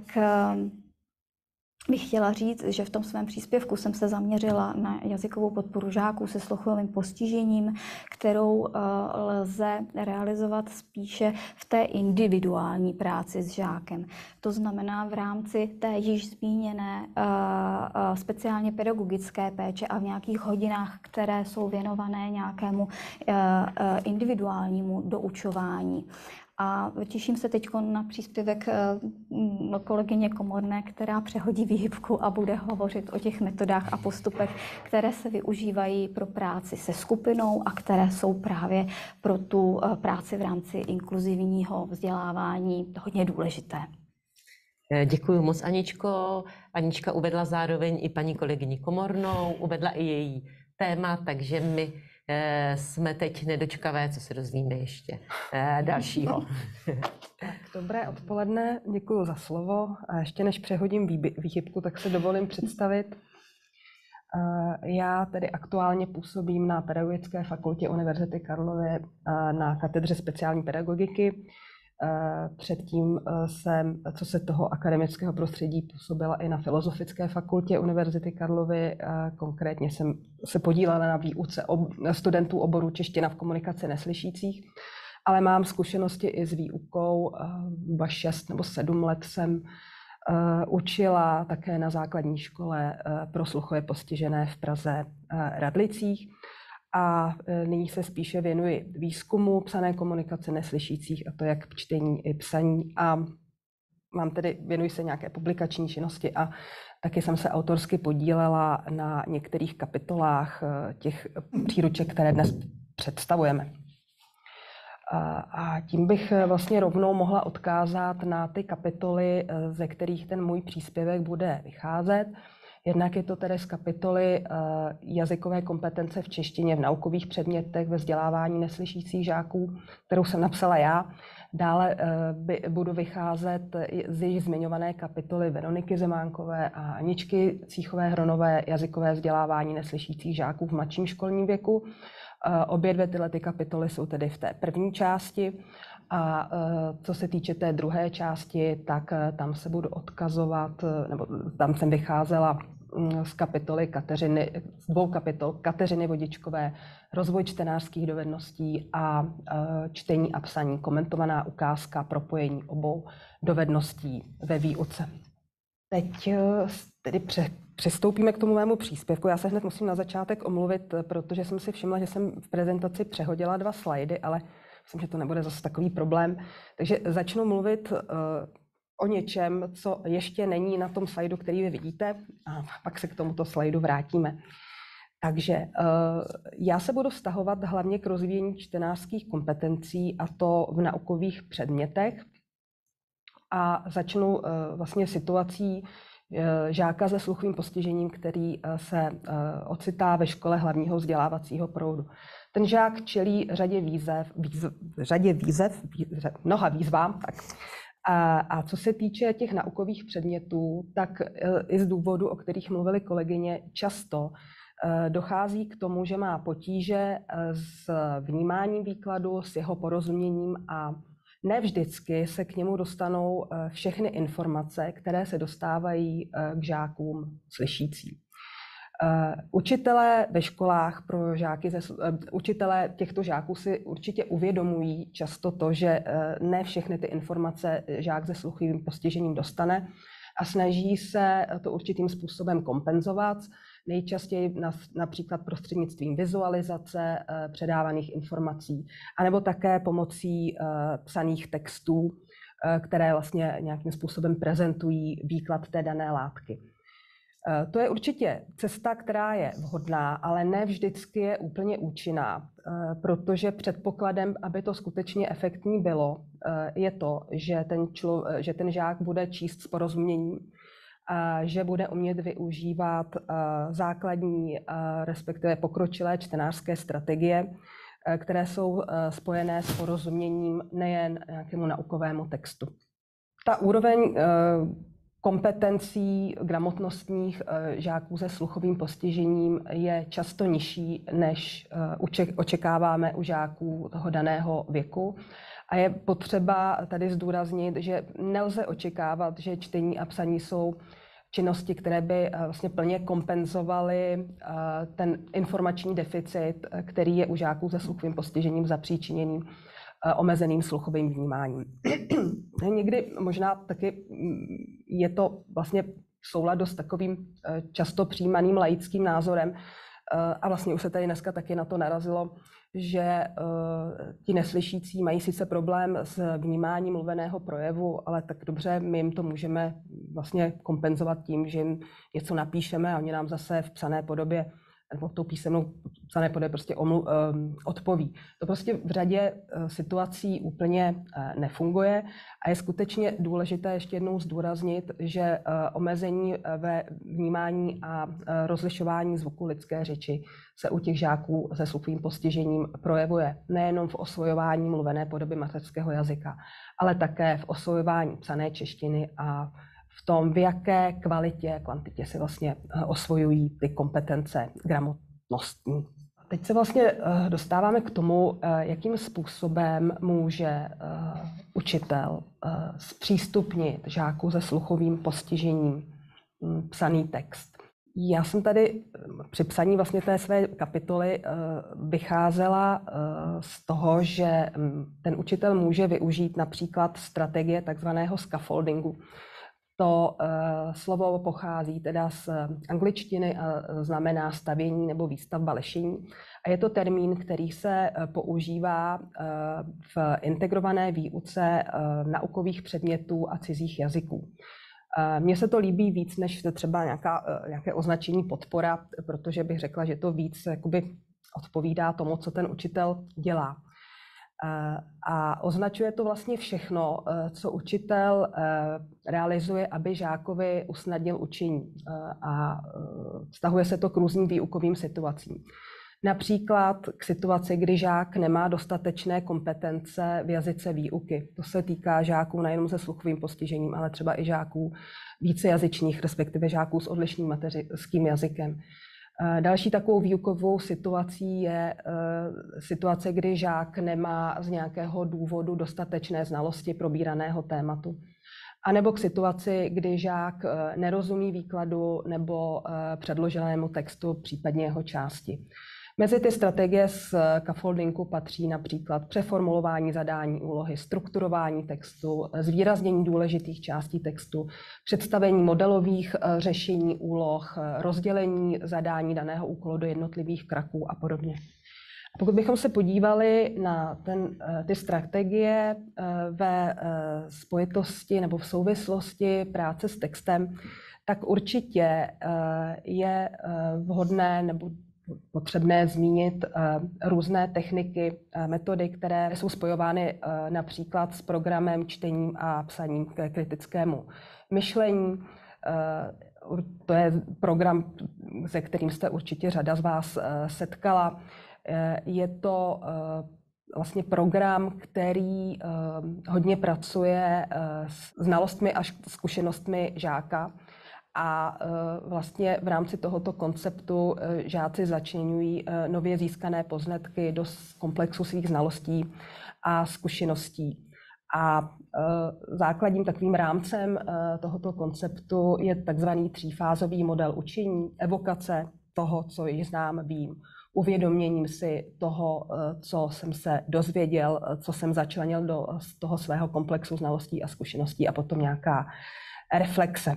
Speaker 2: bych chtěla říct, že v tom svém příspěvku jsem se zaměřila na jazykovou podporu žáků se sluchovým postižením, kterou lze realizovat spíše v té individuální práci s žákem. To znamená v rámci té již zmíněné speciálně pedagogické péče a v nějakých hodinách, které jsou věnované nějakému individuálnímu doučování. A těším se teď na příspěvek kolegyně Komorné, která přehodí výhybku a bude hovořit o těch metodách a postupech, které se využívají pro práci se skupinou a které jsou právě pro tu práci v rámci inkluzivního vzdělávání hodně důležité.
Speaker 1: Děkuji moc, Aničko. Anička uvedla zároveň i paní kolegyni Komornou, uvedla i její téma, takže my jsme teď nedočkavé, co se dozvíme ještě dalšího.
Speaker 7: Tak, dobré odpoledne, děkuji za slovo. A ještě než přehodím výhybku, tak se dovolím představit. Já tedy aktuálně působím na Pedagogické fakultě Univerzity Karlovy na katedře speciální pedagogiky. Předtím jsem, co se toho akademického prostředí, působila i na Filozofické fakultě Univerzity Karlovy. Konkrétně jsem se podílela na výuce studentů oboru čeština v komunikaci neslyšících, ale mám zkušenosti i s výukou. Dva šest nebo sedm let jsem učila také na základní škole pro sluchově postižené v Praze Radlicích. A nyní se spíše věnuji výzkumu psané komunikace neslyšících, a to jak čtení i psaní. A mám tedy, věnuji se nějaké publikační činnosti a taky jsem se autorsky podílela na některých kapitolách těch příruček, které dnes představujeme. A tím bych vlastně rovnou mohla odkázat na ty kapitoly, ze kterých ten můj příspěvek bude vycházet. Jednak je to tedy z kapitoly jazykové kompetence v češtině v naukových předmětech ve vzdělávání neslyšících žáků, kterou jsem napsala já. Dále by, budu vycházet z již zmiňované kapitoly Veroniky Zemánkové a Aničky Cíchové-Hronové jazykové vzdělávání neslyšících žáků v mladším školním věku. Obě dvě tyhle ty kapitoly jsou tedy v té první části. A co se týče té druhé části, tak tam se budu odkazovat, nebo tam jsem vycházela z kapitoly Kateřiny, z dvou kapitol Kateřiny Vodičkové, rozvoj čtenářských dovedností a čtení a psaní, komentovaná ukázka propojení obou dovedností ve výuce. Teď tedy pře, přistoupíme k tomu mému příspěvku. Já se hned musím na začátek omluvit, protože jsem si všimla, že jsem v prezentaci přehodila dva slajdy, ale myslím, že to nebude zase takový problém. Takže začnu mluvit uh, o něčem, co ještě není na tom slajdu, který vy vidíte, a pak se k tomuto slajdu vrátíme. Takže uh, já se budu vztahovat hlavně k rozvíjení čtenářských kompetencí, a to v naukových předmětech. A začnu uh, vlastně situací uh, žáka se sluchovým postižením, který uh, se uh, ocitá ve škole hlavního vzdělávacího proudu. Ten žák čelí řadě výzev, výzev, řadě výzev, výzev mnoha výzvám. Tak. A, a co se týče těch naukových předmětů, tak i z důvodu, o kterých mluvily kolegyně, často dochází k tomu, že má potíže s vnímáním výkladu, s jeho porozuměním a ne vždycky se k němu dostanou všechny informace, které se dostávají k žákům slyšícím. Uh, učitelé ve školách pro žáky, ze, uh, učitelé těchto žáků si určitě uvědomují často to, že uh, ne všechny ty informace žák se sluchovým postižením dostane a snaží se to určitým způsobem kompenzovat, nejčastěji na, například prostřednictvím vizualizace uh, předávaných informací, anebo také pomocí uh, psaných textů, uh, které vlastně nějakým způsobem prezentují výklad té dané látky. To je určitě cesta, která je vhodná, ale ne vždycky je úplně účinná, protože předpokladem, aby to skutečně efektní bylo, je to, že ten, člo, že ten žák bude číst s porozuměním, že bude umět využívat základní, respektive pokročilé čtenářské strategie, které jsou spojené s porozuměním nejen nějakému naukovému textu. Ta úroveň kompetencí gramotnostních žáků se sluchovým postižením je často nižší, než očekáváme u žáků toho daného věku. A je potřeba tady zdůraznit, že nelze očekávat, že čtení a psaní jsou činnosti, které by vlastně plně kompenzovaly ten informační deficit, který je u žáků se sluchovým postižením zapříčiněným omezeným sluchovým vnímáním. Někdy možná taky je to vlastně v souladu s takovým často přijímaným laickým názorem, a vlastně už se tady dneska taky na to narazilo, že ti neslyšící mají sice problém s vnímáním mluveného projevu, ale tak dobře, my jim to můžeme vlastně kompenzovat tím, že jim něco napíšeme a oni nám zase v psané podobě nebo tou písemnou psané podobě prostě omlu, um, odpoví. To prostě v řadě uh, situací úplně uh, nefunguje a je skutečně důležité ještě jednou zdůraznit, že uh, omezení uh, ve vnímání a uh, rozlišování zvuku lidské řeči se u těch žáků se sluchovým postižením projevuje nejenom v osvojování mluvené podoby mateřského jazyka, ale také v osvojování psané češtiny a v tom, v jaké kvalitě, kvantitě si vlastně osvojují ty kompetence gramotnostní. Teď se vlastně dostáváme k tomu, jakým způsobem může učitel zpřístupnit žáků se sluchovým postižením psaný text. Já jsem tady při psaní vlastně té své kapitoly vycházela z toho, že ten učitel může využít například strategie takzvaného scaffoldingu. To uh, slovo pochází teda z angličtiny a znamená stavění nebo výstavba lešení. A je to termín, který se používá uh, v integrované výuce uh, naukových předmětů a cizích jazyků. Uh, Mně se to líbí víc, než třeba nějaká, uh, nějaké označení podpora, protože bych řekla, že to víc jakoby odpovídá tomu, co ten učitel dělá. A označuje to vlastně všechno, co učitel realizuje, aby žákovi usnadnil učení. A vztahuje se to k různým výukovým situacím. Například k situaci, kdy žák nemá dostatečné kompetence v jazyce výuky. To se týká žáků nejenom se sluchovým postižením, ale třeba i žáků vícejazyčných, respektive žáků s odlišným mateřským jazykem. Další takovou výukovou situací je situace, kdy žák nemá z nějakého důvodu dostatečné znalosti probíraného tématu. A nebo k situaci, kdy žák nerozumí výkladu nebo předloženému textu, případně jeho části. Mezi ty strategie z scaffoldingu patří například přeformulování zadání úlohy, strukturování textu, zvýraznění důležitých částí textu, představení modelových řešení úloh, rozdělení zadání daného úkolu do jednotlivých kraků a podobně. Pokud bychom se podívali na ten, ty strategie ve spojitosti nebo v souvislosti práce s textem, tak určitě je vhodné nebo potřebné zmínit různé techniky, metody, které jsou spojovány například s programem čtením a psaním k kritickému myšlení. To je program, se kterým jste určitě řada z vás setkala. Je to vlastně program, který hodně pracuje s znalostmi a zkušenostmi žáka. A vlastně v rámci tohoto konceptu žáci začleňují nově získané poznatky do komplexu svých znalostí a zkušeností. A základním takovým rámcem tohoto konceptu je takzvaný třífázový model učení, evokace toho, co již znám, vím, uvědoměním si toho, co jsem se dozvěděl, co jsem začlenil do toho svého komplexu znalostí a zkušeností a potom nějaká reflexe.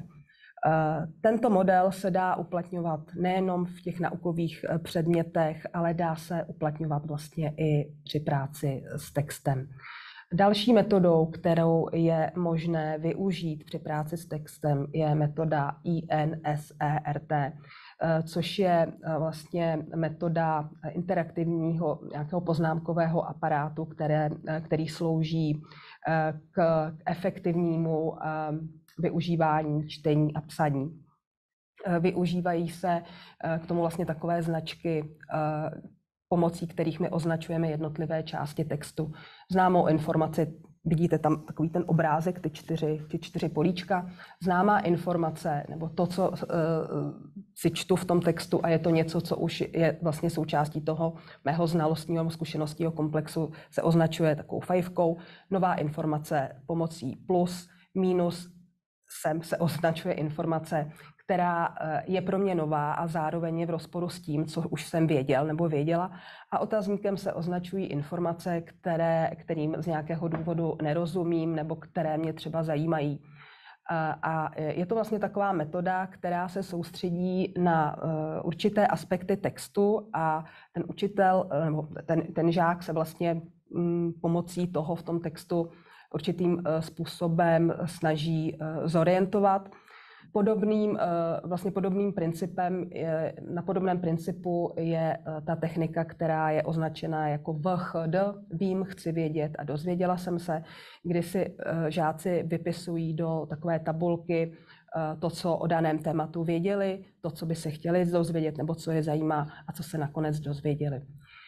Speaker 7: Tento model se dá uplatňovat nejenom v těch naukových předmětech, ale dá se uplatňovat vlastně i při práci s textem. Další metodou, kterou je možné využít při práci s textem, je metoda I N S E R T, což je vlastně metoda interaktivního nějakého poznámkového aparátu, které, který slouží k efektivnímu využívání čtení a psaní. Využívají se k tomu vlastně takové značky, pomocí kterých my označujeme jednotlivé části textu. Známou informaci, vidíte tam takový ten obrázek, ty čtyři, ty čtyři políčka. Známá informace, nebo to, co uh, si čtu v tom textu a je to něco, co už je vlastně součástí toho mého znalostního zkušenostního komplexu, se označuje takovou fajfkou. Nová informace pomocí plus, minus, sem se označuje informace, která je pro mě nová a zároveň je v rozporu s tím, co už jsem věděl nebo věděla. A otazníkem se označují informace, které, kterým z nějakého důvodu nerozumím nebo které mě třeba zajímají. A je to vlastně taková metoda, která se soustředí na určité aspekty textu a ten učitel nebo ten, ten žák se vlastně pomocí toho v tom textu určitým způsobem snaží zorientovat. Podobným, vlastně podobným principem, na podobném principu je ta technika, která je označena jako V H D, vím, chci vědět a dozvěděla jsem se, kdy si žáci vypisují do takové tabulky to, co o daném tématu věděli, to, co by se chtěli dozvědět nebo co je zajímá a co se nakonec dozvěděli.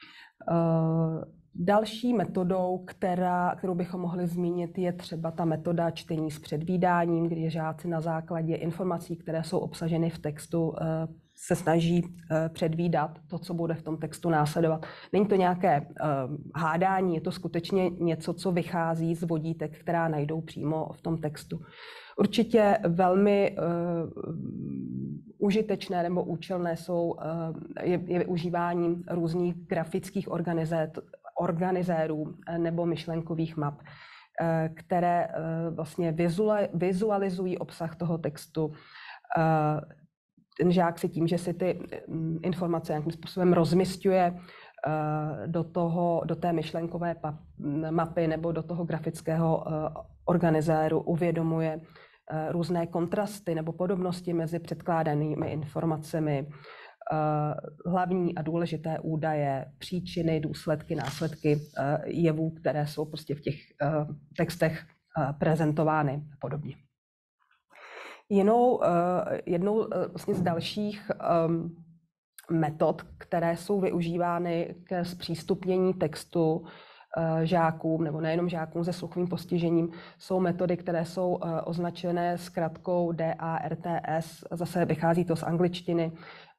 Speaker 7: Další metodou, která, kterou bychom mohli zmínit, je třeba ta metoda čtení s předvídáním, kdy žáci na základě informací, které jsou obsaženy v textu, se snaží předvídat to, co bude v tom textu následovat. Není to nějaké hádání, je to skutečně něco, co vychází z vodítek, která najdou přímo v tom textu. Určitě velmi uh, užitečné nebo účelné jsou, uh, je, je využívání různých grafických organizérů nebo myšlenkových map, uh, které uh, vlastně vizualizují obsah toho textu. Uh, ten žák si tím, že si ty informace nějakým způsobem rozmisťuje uh, do, toho, do té myšlenkové mapy nebo do toho grafického uh, organizéru, uvědomuje různé kontrasty nebo podobnosti mezi předkládanými informacemi, hlavní a důležité údaje, příčiny, důsledky, následky jevů, které jsou prostě v těch textech prezentovány a podobně. Jinou, jednou vlastně z dalších metod, které jsou využívány k zpřístupnění textu žákům, nebo nejenom žákům se sluchovým postižením, jsou metody, které jsou označené zkratkou D A R T S. Zase vychází to z angličtiny.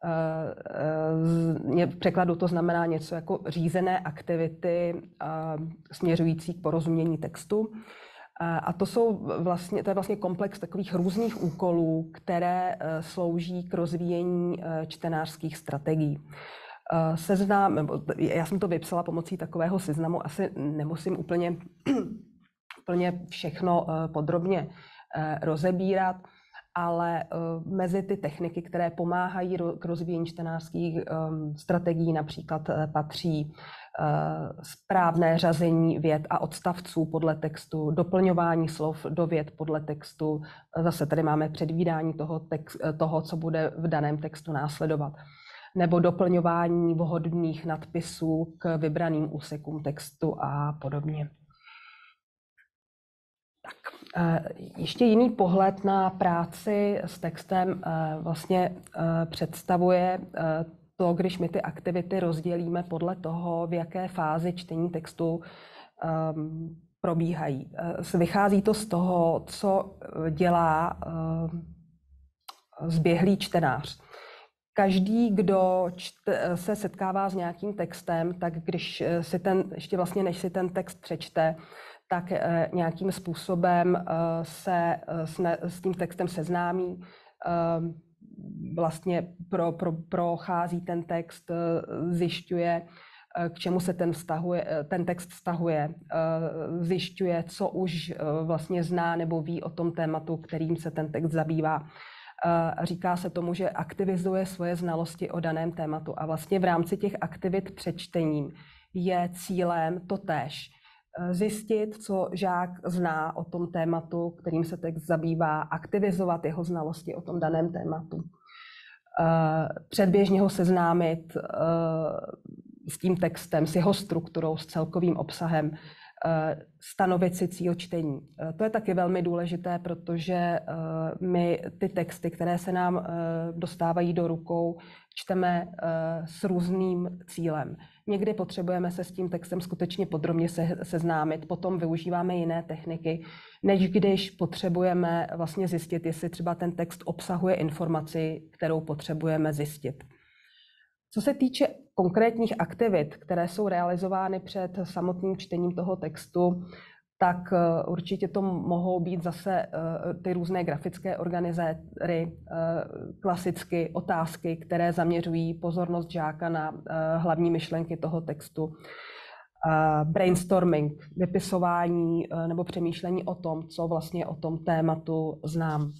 Speaker 7: V překladu to znamená něco jako řízené aktivity směřující k porozumění textu. A to, jsou vlastně, to je vlastně komplex takových různých úkolů, které slouží k rozvíjení čtenářských strategií. Seznam, já jsem to vypsala pomocí takového seznamu, asi nemusím úplně, úplně všechno podrobně rozebírat, ale mezi ty techniky, které pomáhají k rozvíjení čtenářských strategií, například patří správné řazení vět a odstavců podle textu, doplňování slov do vět podle textu, zase tady máme předvídání toho, text, toho co bude v daném textu následovat, nebo doplňování vhodných nadpisů k vybraným úsekům textu a podobně. Tak, ještě jiný pohled na práci s textem vlastně představuje to, když my ty aktivity rozdělíme podle toho, v jaké fázi čtení textu probíhají. Vychází to z toho, co dělá zběhlý čtenář. Každý, kdo čte, se setkává s nějakým textem, tak když si ten, ještě vlastně než si ten text přečte, tak nějakým způsobem se s, ne, s tím textem seznámí, vlastně pro, pro, prochází ten text, zjišťuje, k čemu se ten, vztahuje, ten text vztahuje, zjišťuje, co už vlastně zná nebo ví o tom tématu, kterým se ten text zabývá. Říká se tomu, že aktivizuje svoje znalosti o daném tématu a vlastně v rámci těch aktivit před čtením je cílem totéž zjistit, co žák zná o tom tématu, kterým se text zabývá, aktivizovat jeho znalosti o tom daném tématu, předběžně ho seznámit s tím textem, s jeho strukturou, s celkovým obsahem, stanovit si cíl čtení. To je taky velmi důležité, protože my ty texty, které se nám dostávají do rukou, čteme s různým cílem. Někdy potřebujeme se s tím textem skutečně podrobně se, seznámit, potom využíváme jiné techniky, než když potřebujeme vlastně zjistit, jestli třeba ten text obsahuje informaci, kterou potřebujeme zjistit. Co se týče konkrétních aktivit, které jsou realizovány před samotným čtením toho textu, tak určitě to mohou být zase ty různé grafické organizátory, klasicky otázky, které zaměřují pozornost žáka na hlavní myšlenky toho textu, brainstorming, vypisování nebo přemýšlení o tom, co vlastně o tom tématu znám.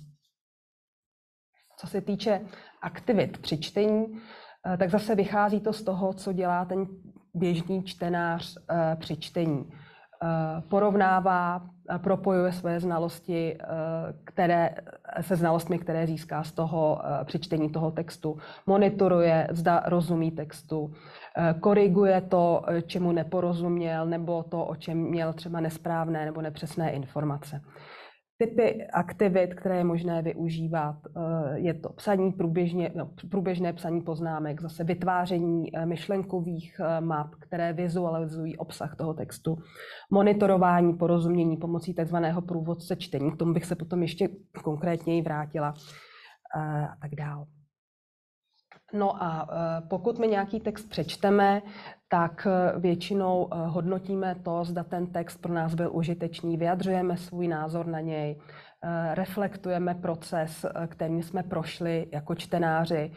Speaker 7: Co se týče aktivit při čtení, tak zase vychází to z toho, co dělá ten běžný čtenář při čtení. Porovnává, propojuje svoje znalosti které, se znalostmi, které získá z toho přečtení toho textu, monitoruje, zda rozumí textu, koriguje to, čemu neporozuměl, nebo to, o čem měl třeba nesprávné nebo nepřesné informace. Typy aktivit, které je možné využívat, je to psaní průběžně, no, průběžné psaní poznámek, zase vytváření myšlenkových map, které vizualizují obsah toho textu, monitorování porozumění pomocí takzvaného průvodce čtení, k tomu bych se potom ještě konkrétněji vrátila a tak dále. No a pokud my nějaký text přečteme, tak většinou hodnotíme to, zda ten text pro nás byl užitečný, vyjadřujeme svůj názor na něj, reflektujeme proces, kterým jsme prošli jako čtenáři,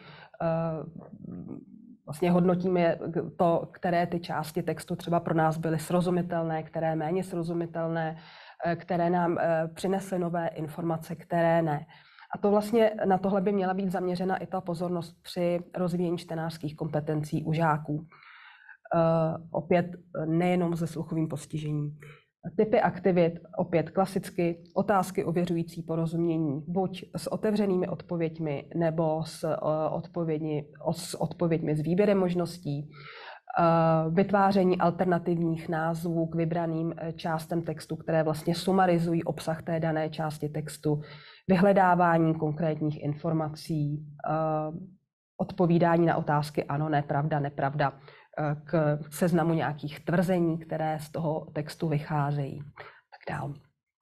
Speaker 7: vlastně hodnotíme to, které ty části textu třeba pro nás byly srozumitelné, které méně srozumitelné, které nám přinesly nové informace, které ne. A to vlastně na tohle by měla být zaměřena i ta pozornost při rozvíjení čtenářských kompetencí u žáků. Uh, opět nejenom se sluchovým postižením. Typy aktivit, opět klasicky, otázky ověřující porozumění, buď s otevřenými odpověďmi nebo s, odpověďmi, s odpověďmi s výběrem možností, vytváření alternativních názvů k vybraným částem textu, které vlastně sumarizují obsah té dané části textu, vyhledávání konkrétních informací, odpovídání na otázky ano, ne, pravda, nepravda, k seznamu nějakých tvrzení, které z toho textu vycházejí. Tak dál.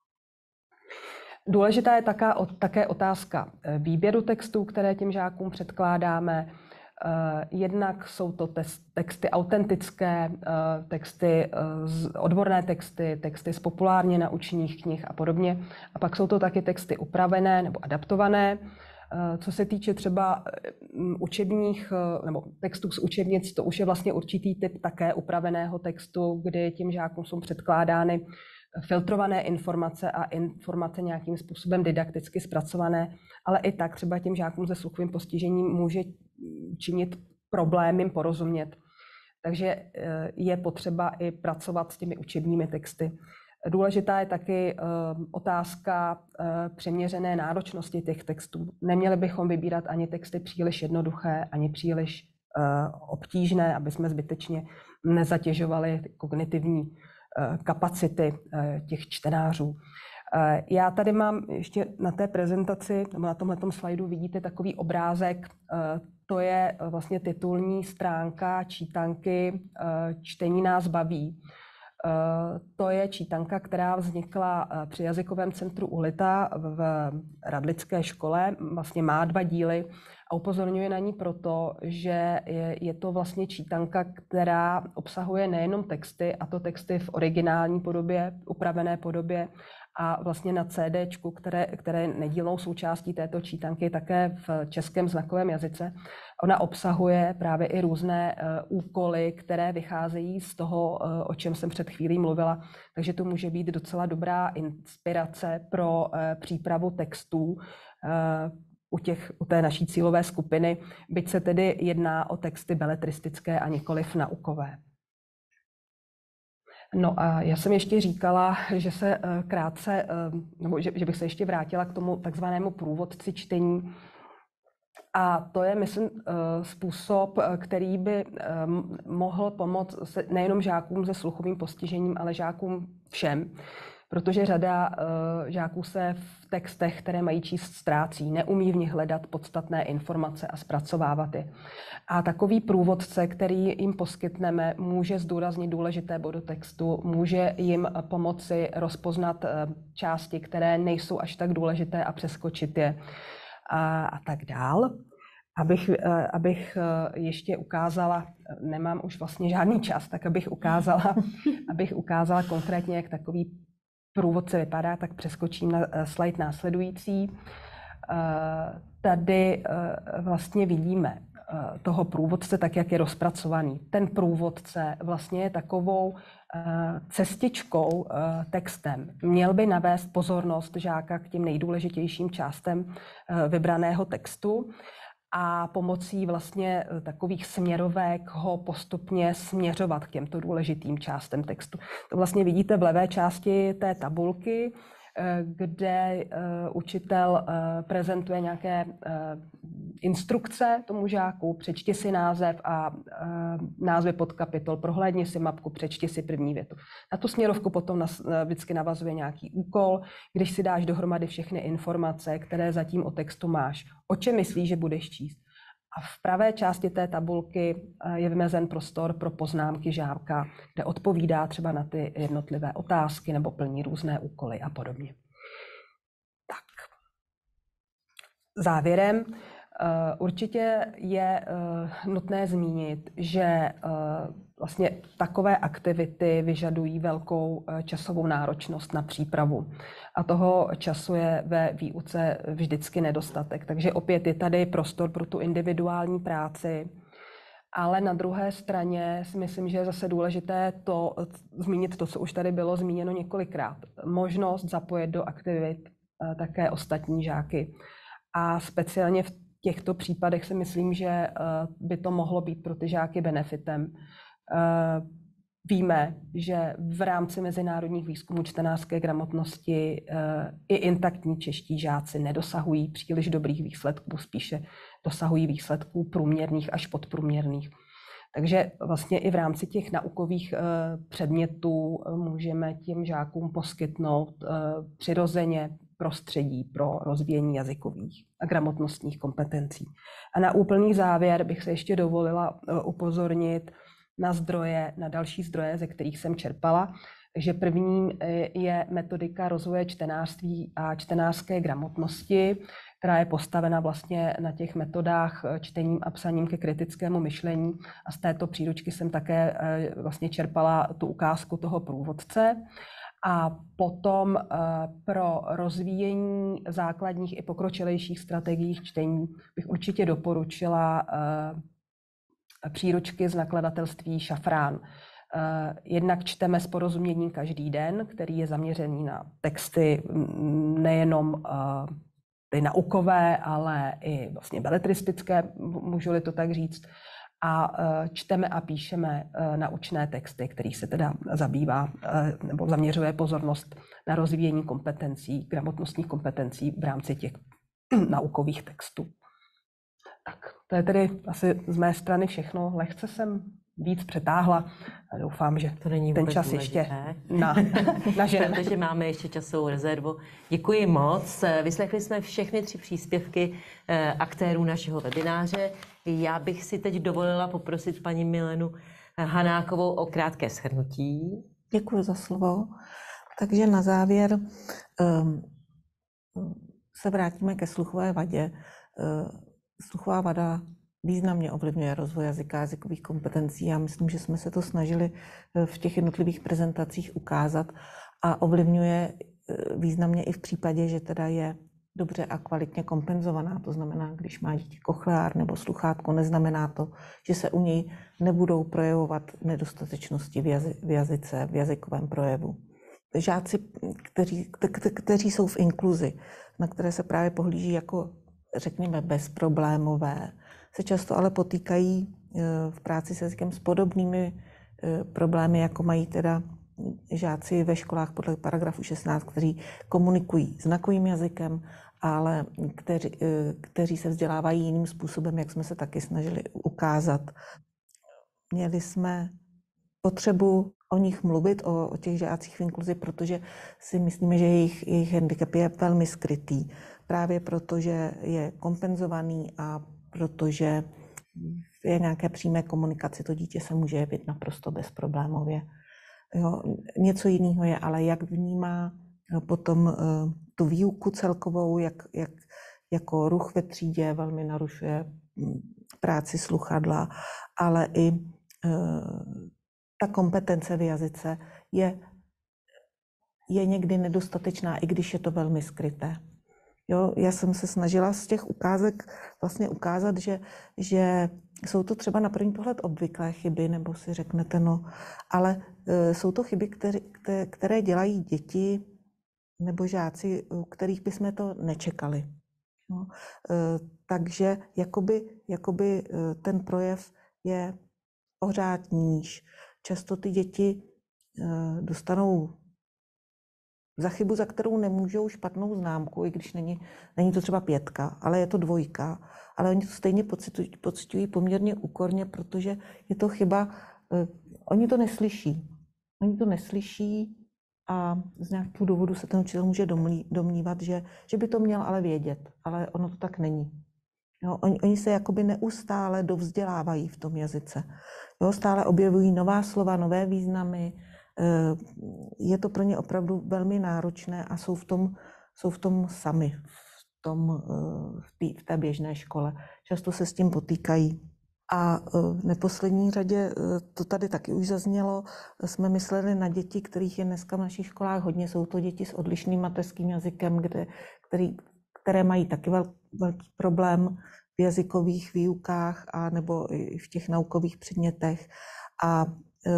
Speaker 7: Důležitá je taká, také otázka výběru textů, které těm žákům předkládáme. Jednak jsou to texty autentické, texty, odborné texty, texty z populárně naučných knih a podobně. A pak jsou to taky texty upravené nebo adaptované. Co se týče třeba učebních nebo textů z učebnic, to už je vlastně určitý typ také upraveného textu, kdy těm žákům jsou předkládány filtrované informace a informace nějakým způsobem didakticky zpracované, ale i tak třeba těm žákům se sluchovým postižením může činit problém jim porozumět. Takže je potřeba i pracovat s těmi učebními texty. Důležitá je taky otázka přiměřené náročnosti těch textů. Neměli bychom vybírat ani texty příliš jednoduché, ani příliš obtížné, aby jsme zbytečně nezatěžovali kognitivní kapacity těch čtenářů. Já tady mám ještě na té prezentaci, nebo na tomhletom slajdu vidíte takový obrázek, to je vlastně titulní stránka čítanky Čtení nás baví. To je čítanka, která vznikla při jazykovém centru Ulita v Radlické škole, vlastně má dva díly a upozorňuji na ní proto, že je, je to vlastně čítanka, která obsahuje nejenom texty, a to texty v originální podobě, upravené podobě, a vlastně na CDčku, které, které nedílnou součástí této čítanky, také v českém znakovém jazyce. Ona obsahuje právě i různé uh, úkoly, které vycházejí z toho, uh, o čem jsem před chvílí mluvila. Takže to může být docela dobrá inspirace pro uh, přípravu textů uh, u, těch, u té naší cílové skupiny, byť se tedy jedná o texty beletristické a nikoliv naukové. No a já jsem ještě říkala, že se krátce, nebo že, že bych se ještě vrátila k tomu takzvanému průvodci čtení. A to je, myslím, způsob, který by mohl pomoct nejenom žákům se sluchovým postižením, ale žákům všem. Protože řada žáků se v textech, které mají číst, ztrácí, neumí v nich hledat podstatné informace a zpracovávat je. A takový průvodce, který jim poskytneme, může zdůraznit důležité body textu, může jim pomoci rozpoznat části, které nejsou až tak důležité a přeskočit je a, a tak dál. Abych, abych ještě ukázala, nemám už vlastně žádný čas, tak abych ukázala, abych ukázala konkrétně, jak takový průvodce vypadá, tak přeskočím na slide následující. Tady vlastně vidíme toho průvodce tak, jak je rozpracovaný. Ten průvodce vlastně je takovou cestičkou textem. Měl by navést pozornost žáka k těm nejdůležitějším částem vybraného textu a pomocí vlastně takových směrovek ho postupně směřovat k těmto důležitým částem textu. To vlastně vidíte v levé části té tabulky, kde učitel prezentuje nějaké instrukce tomu žáku, přečti si název a názvy podkapitol, prohlédni si mapku, přečti si první větu. Na tu směrovku potom vždycky navazuje nějaký úkol, když si dáš dohromady všechny informace, které zatím o textu máš. O čem myslíš, že budeš číst? A v pravé části té tabulky je vymezen prostor pro poznámky žáka, kde odpovídá třeba na ty jednotlivé otázky nebo plní různé úkoly a podobně. Tak. Závěrem určitě je nutné zmínit, že vlastně takové aktivity vyžadují velkou časovou náročnost na přípravu. A toho času je ve výuce vždycky nedostatek. Takže opět je tady prostor pro tu individuální práci. Ale na druhé straně si myslím, že je zase důležité to, zmínit to, co už tady bylo zmíněno několikrát. Možnost zapojit do aktivit také ostatní žáky. A speciálně v těchto případech si myslím, že by to mohlo být pro ty žáky benefitem. Víme, že v rámci mezinárodních výzkumů čtenářské gramotnosti i intaktní čeští žáci nedosahují příliš dobrých výsledků, spíše dosahují výsledků průměrných až podprůměrných. Takže vlastně i v rámci těch naukových předmětů můžeme těm žákům poskytnout přirozeně prostředí pro rozvíjení jazykových a gramotnostních kompetencí. A na úplný závěr bych se ještě dovolila upozornit na zdroje, na další zdroje, ze kterých jsem čerpala. Takže prvním je metodika rozvoje čtenářství a čtenářské gramotnosti, která je postavena vlastně na těch metodách čtením a psaním ke kritickému myšlení. A z této příručky jsem také vlastně čerpala tu ukázku toho průvodce. A potom pro rozvíjení základních i pokročilejších strategií čtení bych určitě doporučila příručky z nakladatelství Šafrán. Jednak čteme s porozuměním každý den, který je zaměřený na texty nejenom ty naukové, ale i vlastně beletristické, můžu-li to tak říct. A čteme a píšeme naučné texty, který se teda zabývá nebo zaměřuje pozornost na rozvíjení kompetencí, gramotnostních kompetencí v rámci těch naukových textů. Tak, to je tedy asi z mé strany všechno. Lehce jsem víc přetáhla a doufám, že
Speaker 1: to není
Speaker 7: ten čas
Speaker 1: důležité.
Speaker 7: ještě na, naženeme.
Speaker 1: Protože máme ještě časovou rezervu. Děkuji moc. Vyslechli jsme všechny tři příspěvky aktérů našeho webináře. Já bych si teď dovolila poprosit paní Milenu Hanákovou o krátké shrnutí.
Speaker 3: Děkuji za slovo. Takže na závěr um, se vrátíme ke sluchové vadě. Uh, sluchová vada významně ovlivňuje rozvoj jazyka a jazykových kompetencí. Já myslím, že jsme se to snažili v těch jednotlivých prezentacích ukázat a ovlivňuje významně i v případě, že teda je dobře a kvalitně kompenzovaná. To znamená, když má dítě kochleár nebo sluchátko, neznamená to, že se u něj nebudou projevovat nedostatečnosti v, jazy, v jazyce, v jazykovém projevu. Žáci, kteří, kteří jsou v inkluzi, na které se právě pohlíží jako, řekněme, bezproblémové, se často ale potýkají v práci s jazykem s podobnými problémy, jako mají teda žáci ve školách podle paragrafu šestnáct, kteří komunikují znakovým jazykem, ale kteří, kteří se vzdělávají jiným způsobem, jak jsme se taky snažili ukázat. Měli jsme potřebu o nich mluvit, o, o těch žácích v inkluzi, protože si myslíme, že jejich, jejich handicap je velmi skrytý. Právě proto, že je kompenzovaný a protože v nějaké přímé komunikaci to dítě se může jevit naprosto bezproblémově. Jo, něco jiného je, ale jak vnímá potom uh, tu výuku celkovou, jak, jak, jako ruch ve třídě velmi narušuje práci sluchadla, ale i uh, ta kompetence v jazyce je, je někdy nedostatečná, i když je to velmi skryté. Jo, já jsem se snažila z těch ukázek vlastně ukázat, že, že jsou to třeba na první pohled obvyklé chyby, nebo si řeknete, no, ale e, jsou to chyby, které, které dělají děti nebo žáci, u kterých bychom to nečekali. No, e, takže jakoby, jakoby ten projev je pořád níž. Často ty děti e, dostanou za chybu, za kterou nemůžou špatnou známku, i když není, není to třeba pětka, ale je to dvojka. Ale oni to stejně pocitují, pocitují poměrně úkorně, protože je to chyba, eh, oni to neslyší. Oni to neslyší a z nějakého důvodu se ten učitel může domnívat, že, že by to měl ale vědět, ale ono to tak není. Jo, oni, oni se jakoby neustále dovzdělávají v tom jazyce. Jo, stále objevují nová slova, nové významy. Je to pro ně opravdu velmi náročné a jsou v tom, jsou v tom sami, v, tom, v, té, v té běžné škole. Často se s tím potýkají. A v neposlední řadě, to tady taky už zaznělo, jsme mysleli na děti, kterých je dneska v našich školách hodně. Jsou to děti s odlišným mateřským jazykem, kde, který, které mají taky vel, velký problém v jazykových výukách a nebo i v těch naukových předmětech. A e,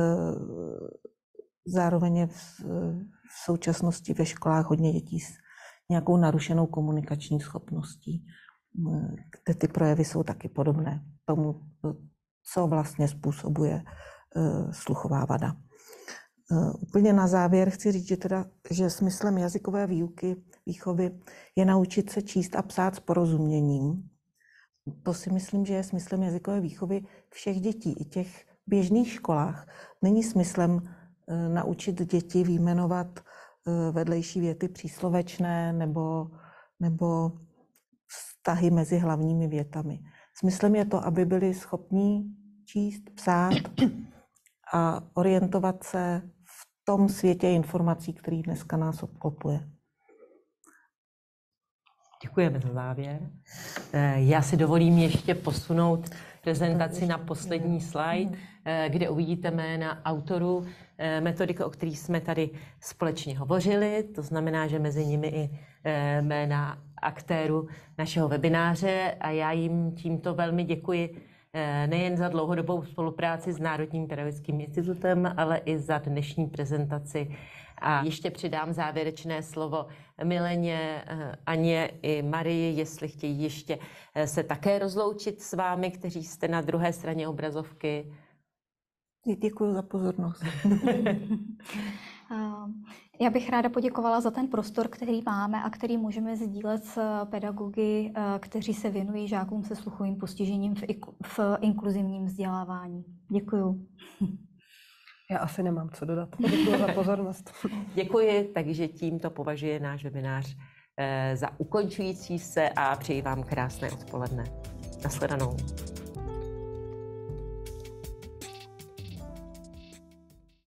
Speaker 3: zároveň je v, v současnosti ve školách hodně dětí s nějakou narušenou komunikační schopností, kde ty projevy jsou taky podobné tomu, co vlastně způsobuje sluchová vada. Úplně na závěr chci říct, že, teda, že smyslem jazykové výuky, výchovy je naučit se číst a psát s porozuměním. To si myslím, že je smyslem jazykové výchovy všech dětí, i těch v běžných školách. Není smyslem naučit děti vyjmenovat vedlejší věty příslovečné nebo, nebo vztahy mezi hlavními větami. Smyslem je to, aby byli schopní číst, psát a orientovat se v tom světě informací, který dneska nás obklopuje.
Speaker 1: Děkujeme za závěr. Já si dovolím ještě posunout prezentaci na poslední slide, kde uvidíte jména autorů metodiky, o kterých jsme tady společně hovořili. To znamená, že mezi nimi i jména aktérů našeho webináře a já jim tímto velmi děkuji nejen za dlouhodobou spolupráci s Národním pedagogickým institutem, ale i za dnešní prezentaci. A ještě přidám závěrečné slovo Mileně, Aně i Marii, jestli chtějí ještě se také rozloučit s vámi, kteří jste na druhé straně obrazovky.
Speaker 3: Děkuji za pozornost.
Speaker 2: Já bych ráda poděkovala za ten prostor, který máme a který můžeme sdílet s pedagogy, kteří se věnují žákům se sluchovým postižením v inkluzivním vzdělávání. Děkuji.
Speaker 7: Já asi nemám co dodat. Děkuji za pozornost.
Speaker 1: Děkuji, takže tímto považuje náš webinář za ukončující se a přeji vám krásné odpoledne. Nashledanou.